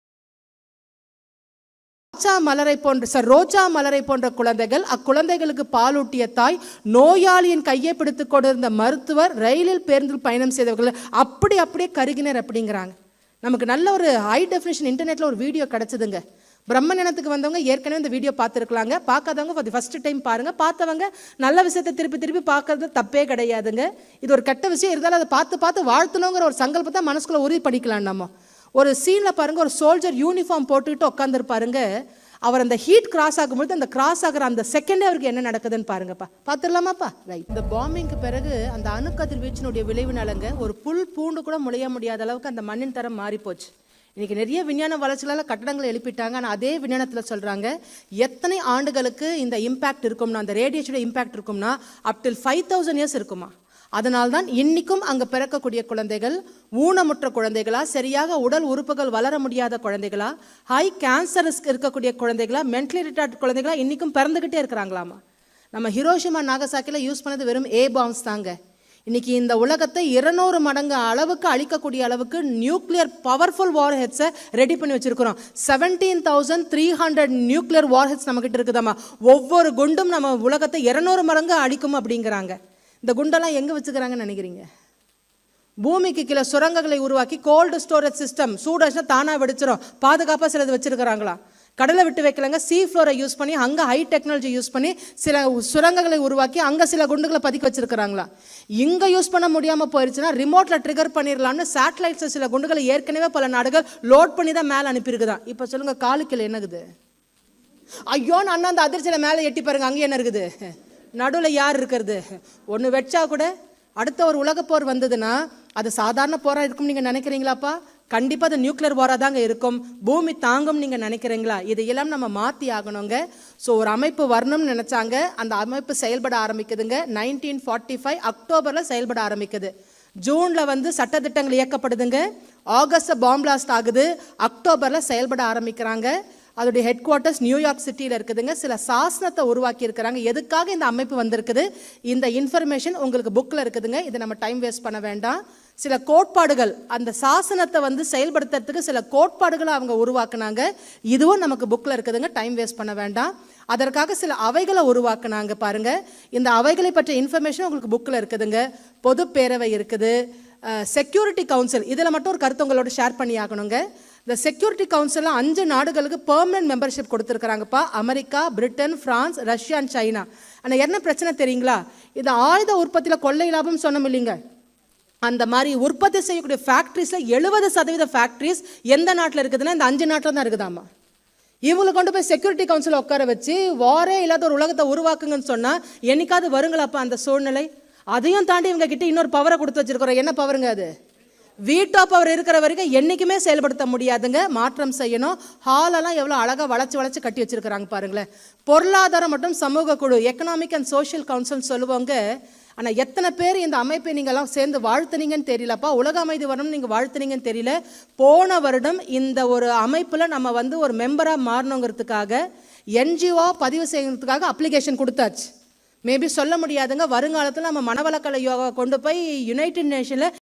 ரோஜா மலரை போன்ற சார் ரோஜா மலரை போன்ற குழந்தைகள், அக்குழந்தைகளுக்கு பாலூட்டிய தாய், நோயாளியின் கையை பிடித்து கொண்டிருந்த மருத்துவர், ரயிலில் பேருந்தில் பயணம் செய்தவர்கள் அப்படி அப்படியே கருகினர் அப்படிங்கிறாங்க. நமக்கு நல்ல ஒரு ஹை டெஃபினிஷன் இன்டர்நெட்டில் ஒரு வீடியோ கிடச்சிதுங்க. பிரம்மஞானத்துக்கு வந்தவங்க ஏற்கனவே இந்த வீடியோ பார்த்துருக்கலாங்க. பார்க்காதவங்க ஃபார் தி ஃபர்ஸ்ட் டைம் பாருங்கள். பார்த்தவங்க நல்ல விஷயத்தை திருப்பி திருப்பி பார்க்கறது தப்பே கிடையாதுங்க. இது ஒரு கெட்ட விஷயம் இருந்தாலும் அதை பார்த்து பார்த்து வாழ்த்தணுங்கிற ஒரு சங்கல்பத்தை மனசுக்குள்ளே உறுதி பண்ணிக்கலாம். நம்ம ஒரு சீனில் பாருங்கள், ஒரு சோல்ஜர் யூனிஃபார்ம் போட்டுக்கிட்டு உட்காந்துருப்பாருங்க. அவர் அந்த ஹீட் கிராஸ் ஆகும்போது அந்த கிராஸ் ஆகிற அந்த செகண்டே அவருக்கு என்ன நடக்குதுன்னு பாருங்கப்பா. பார்த்துடலாமாப்பா? ரைட். இந்த பாம்பிங்க்கு பிறகு அந்த அணுக்கதிர்வீச்சினுடைய விளைவுனாலங்க ஒரு புல் பூண்டு கூட முளைய முடியாத அளவுக்கு அந்த மண்ணின் தரம் மாறி போச்சு. இன்றைக்கி நிறைய விஞ்ஞான வளர்ச்சிகளால் கட்டடங்களை எழுப்பிட்டாங்க. ஆனால் அதே விஞ்ஞானத்தில் சொல்கிறாங்க, எத்தனை ஆண்டுகளுக்கு இந்த இம்பேக்ட் இருக்கும்னா, அந்த ரேடியேஷனோட இம்பேக்ட் இருக்கும்னா up till five thousand years இருக்குமா. அதனால்தான் இன்னைக்கும் அங்கே பிறக்கக்கூடிய குழந்தைகள் ஊனமுற்ற குழந்தைகளா, சரியாக உடல் உறுப்புகள் வளர முடியாத குழந்தைகளா, ஹை கேன்சர் இருக்கக்கூடிய குழந்தைகளா, மென்டலி ரிட்டார்ட் குழந்தைகளா இன்னைக்கும் பிறந்துக்கிட்டே இருக்கிறாங்களாமா. நம்ம ஹிரோஷிமா நாகசாக்கியில் யூஸ் பண்ணது வெறும் ஏ பாம்ஸ் தாங்க. இன்னைக்கு இந்த உலகத்தை இருநூறு மடங்கு அளவுக்கு அழிக்கக்கூடிய அளவுக்கு நியூக்ளியர் பவர்ஃபுல் வார் ஹெட்ஸை ரெடி பண்ணி வச்சிருக்கிறோம். Seventeen thousand three hundred nuclear warheads நம்ம கிட்ட இருக்குதாமா. ஒவ்வொரு குண்டும் நம்ம உலகத்தை இருநூறு மடங்கு அழிக்கும் அப்படிங்கிறாங்க. இந்த குண்டெல்லாம் எங்கே வச்சுக்கிறாங்கன்னு நினைக்கிறீங்க? பூமிக்கு கீழே சுரங்கங்களை உருவாக்கி கோல்டு ஸ்டோரேஜ் சிஸ்டம், சூடாச்சுன்னா தானாக வெடிச்சிடும், பாதுகாப்பாக சிலது வச்சுருக்கிறாங்களா. கடலை விட்டு வைக்கலங்க, சீ ஃப்ளோரை யூஸ் பண்ணி அங்கே ஹை டெக்னாலஜி யூஸ் பண்ணி சில சுரங்கங்களை உருவாக்கி அங்கே சில குண்டுகளை பதுக்கி வச்சிருக்கிறாங்களா. இங்கே யூஸ் பண்ண முடியாமல் போயிடுச்சுன்னா ரிமோட்டில் ட்ரிகர் பண்ணிடலாம்னு சேட்டலைட்ஸை சில குண்டுகளை ஏற்கனவே பல நாடுகள் லோட் பண்ணி தான் மேலே அனுப்பியிருக்குதான். இப்போ சொல்லுங்கள், காலுக்கில் என்னகுது? ஐயோன்னு அண்ணா அந்த அதிர்ச்சியில் மேலே எட்டி பாருங்க, அங்கே என்ன இருக்குது? நடுவில் யார் இருக்கிறது? ஒன்று வச்சா கூட அடுத்த ஒரு உலகப்போர் வந்ததுன்னா அது சாதாரண போராக இருக்கும் நீங்கள் நினைக்கிறீங்களாப்பா? கண்டிப்பாக அது நியூக்ளியர் வாராக தாங்க இருக்கும். பூமி தாங்கும் நீங்கள் நினைக்கிறீங்களா? இதையெல்லாம் நம்ம மாற்றி ஆகணுங்க. ஸோ ஒரு அமைப்பு வரணும்னு நினச்சாங்க, அந்த அமைப்பு செயல்பட ஆரம்பிக்குதுங்க. நைன்டீன் ஃபார்ட்டி ஃபைவ் அக்டோபரில் செயல்பட ஆரம்பிக்குது. ஜூனில் வந்து சட்டத்திட்டங்கள் இயக்கப்படுதுங்க. ஆகஸ்ட் பாம் பிளாஸ்ட் ஆகுது. அக்டோபரில் செயல்பட ஆரம்பிக்கிறாங்க. அதோடைய ஹெட் குவார்ட்டர்ஸ் நியூயார்க் சிட்டியில் இருக்குதுங்க. சில சாசனத்தை உருவாக்கி இருக்கிறாங்க. எதுக்காக இந்த அமைப்பு வந்திருக்குது, இந்த இன்ஃபர்மேஷன் உங்களுக்கு புக்கில் இருக்குதுங்க. இதை நம்ம டைம் வேஸ்ட் பண்ண வேண்டாம். சில கோட்பாடுகள், அந்த சாசனத்தை வந்து செயல்படுத்துறதுக்கு சில கோட்பாடுகளை அவங்க உருவாக்குனாங்க. இதுவும் நமக்கு புக்கில் இருக்குதுங்க, டைம் வேஸ்ட் பண்ண வேண்டாம். அதற்காக சில அவைகளை உருவாக்குனாங்க பாருங்க. இந்த அவைகளை பற்றிய இன்ஃபர்மேஷன் உங்களுக்கு புக்கில் இருக்குதுங்க. பொது பேரவை இருக்குது, செக்யூரிட்டி கவுன்சில், இதில் மட்டும் ஒரு கருத்து உங்களோட ஷேர் பண்ணி ஆகணுங்க. இந்த செக்யூரிட்டி கவுன்சிலில் அஞ்சு நாடுகளுக்கு பெர்மனன்ட் மெம்பர்ஷிப் கொடுத்துருக்குறாங்கப்பா. America, Britain, France, Russia and China. ஆனால் என்ன பிரச்சனை தெரியுங்களா? இது ஆயுத உற்பத்தியில் கொள்ளை லாபம் சொன்னோம் இல்லைங்க, அந்த மாதிரி உற்பத்தி செய்யக்கூடிய ஃபேக்ட்ரிஸில் எழுபது சதவீத ஃபேக்ட்ரிஸ் எந்த நாட்டில் இருக்குதுன்னா இந்த அஞ்சு நாட்டில் தான் இருக்குதாமா. இவங்களை கொண்டு போய் செக்யூரிட்டி கவுன்சில் உட்கார வச்சு வாரே இல்லாத ஒரு உலகத்தை உருவாக்குங்கன்னு சொன்னால் என்னைக்காவது வருங்களாப்பா அந்த சூழ்நிலை? அதையும் தாண்டி இவங்க கிட்ட இன்னொரு பவரை கொடுத்து வச்சிருக்கிறோம். என்ன பவருங்க அது? வீட்டோ பவர் இருக்கிற வரைக்கும் என்றைக்குமே செயல்படுத்த முடியாதுங்க. மாற்றம் செய்யணும். ஹாலெல்லாம் எவ்வளோ அழகாக வளைச்சி வளைச்சி கட்டி வச்சிருக்கிறாங்க பாருங்களேன். பொருளாதாரம் மற்றும் சமூக குழு, எக்கனாமிக் அண்ட் சோஷியல் கவுன்சில் சொல்லுவாங்க. ஆனால் எத்தனை பேர் இந்த அமைப்பை நீங்கள்லாம் சேர்ந்து வாழ்த்துனீங்கன்னு தெரியலப்பா. உலக அமைதி வரணும்னு நீங்கள் வாழ்த்துனீங்கன்னு தெரியல. போன வருடம் இந்த ஒரு அமைப்பில் நம்ம வந்து ஒரு மெம்பராக மாறணுங்கிறதுக்காக என்ஜிஓ பதிவு செய்யறதுக்காக அப்ளிகேஷன் கொடுத்தாச்சு. மேபி சொல்ல முடியாதுங்க, வருங்காலத்தில் நம்ம மனவளக்கலை யோகா கொண்டு போய் யுனைடெட் நேஷனில்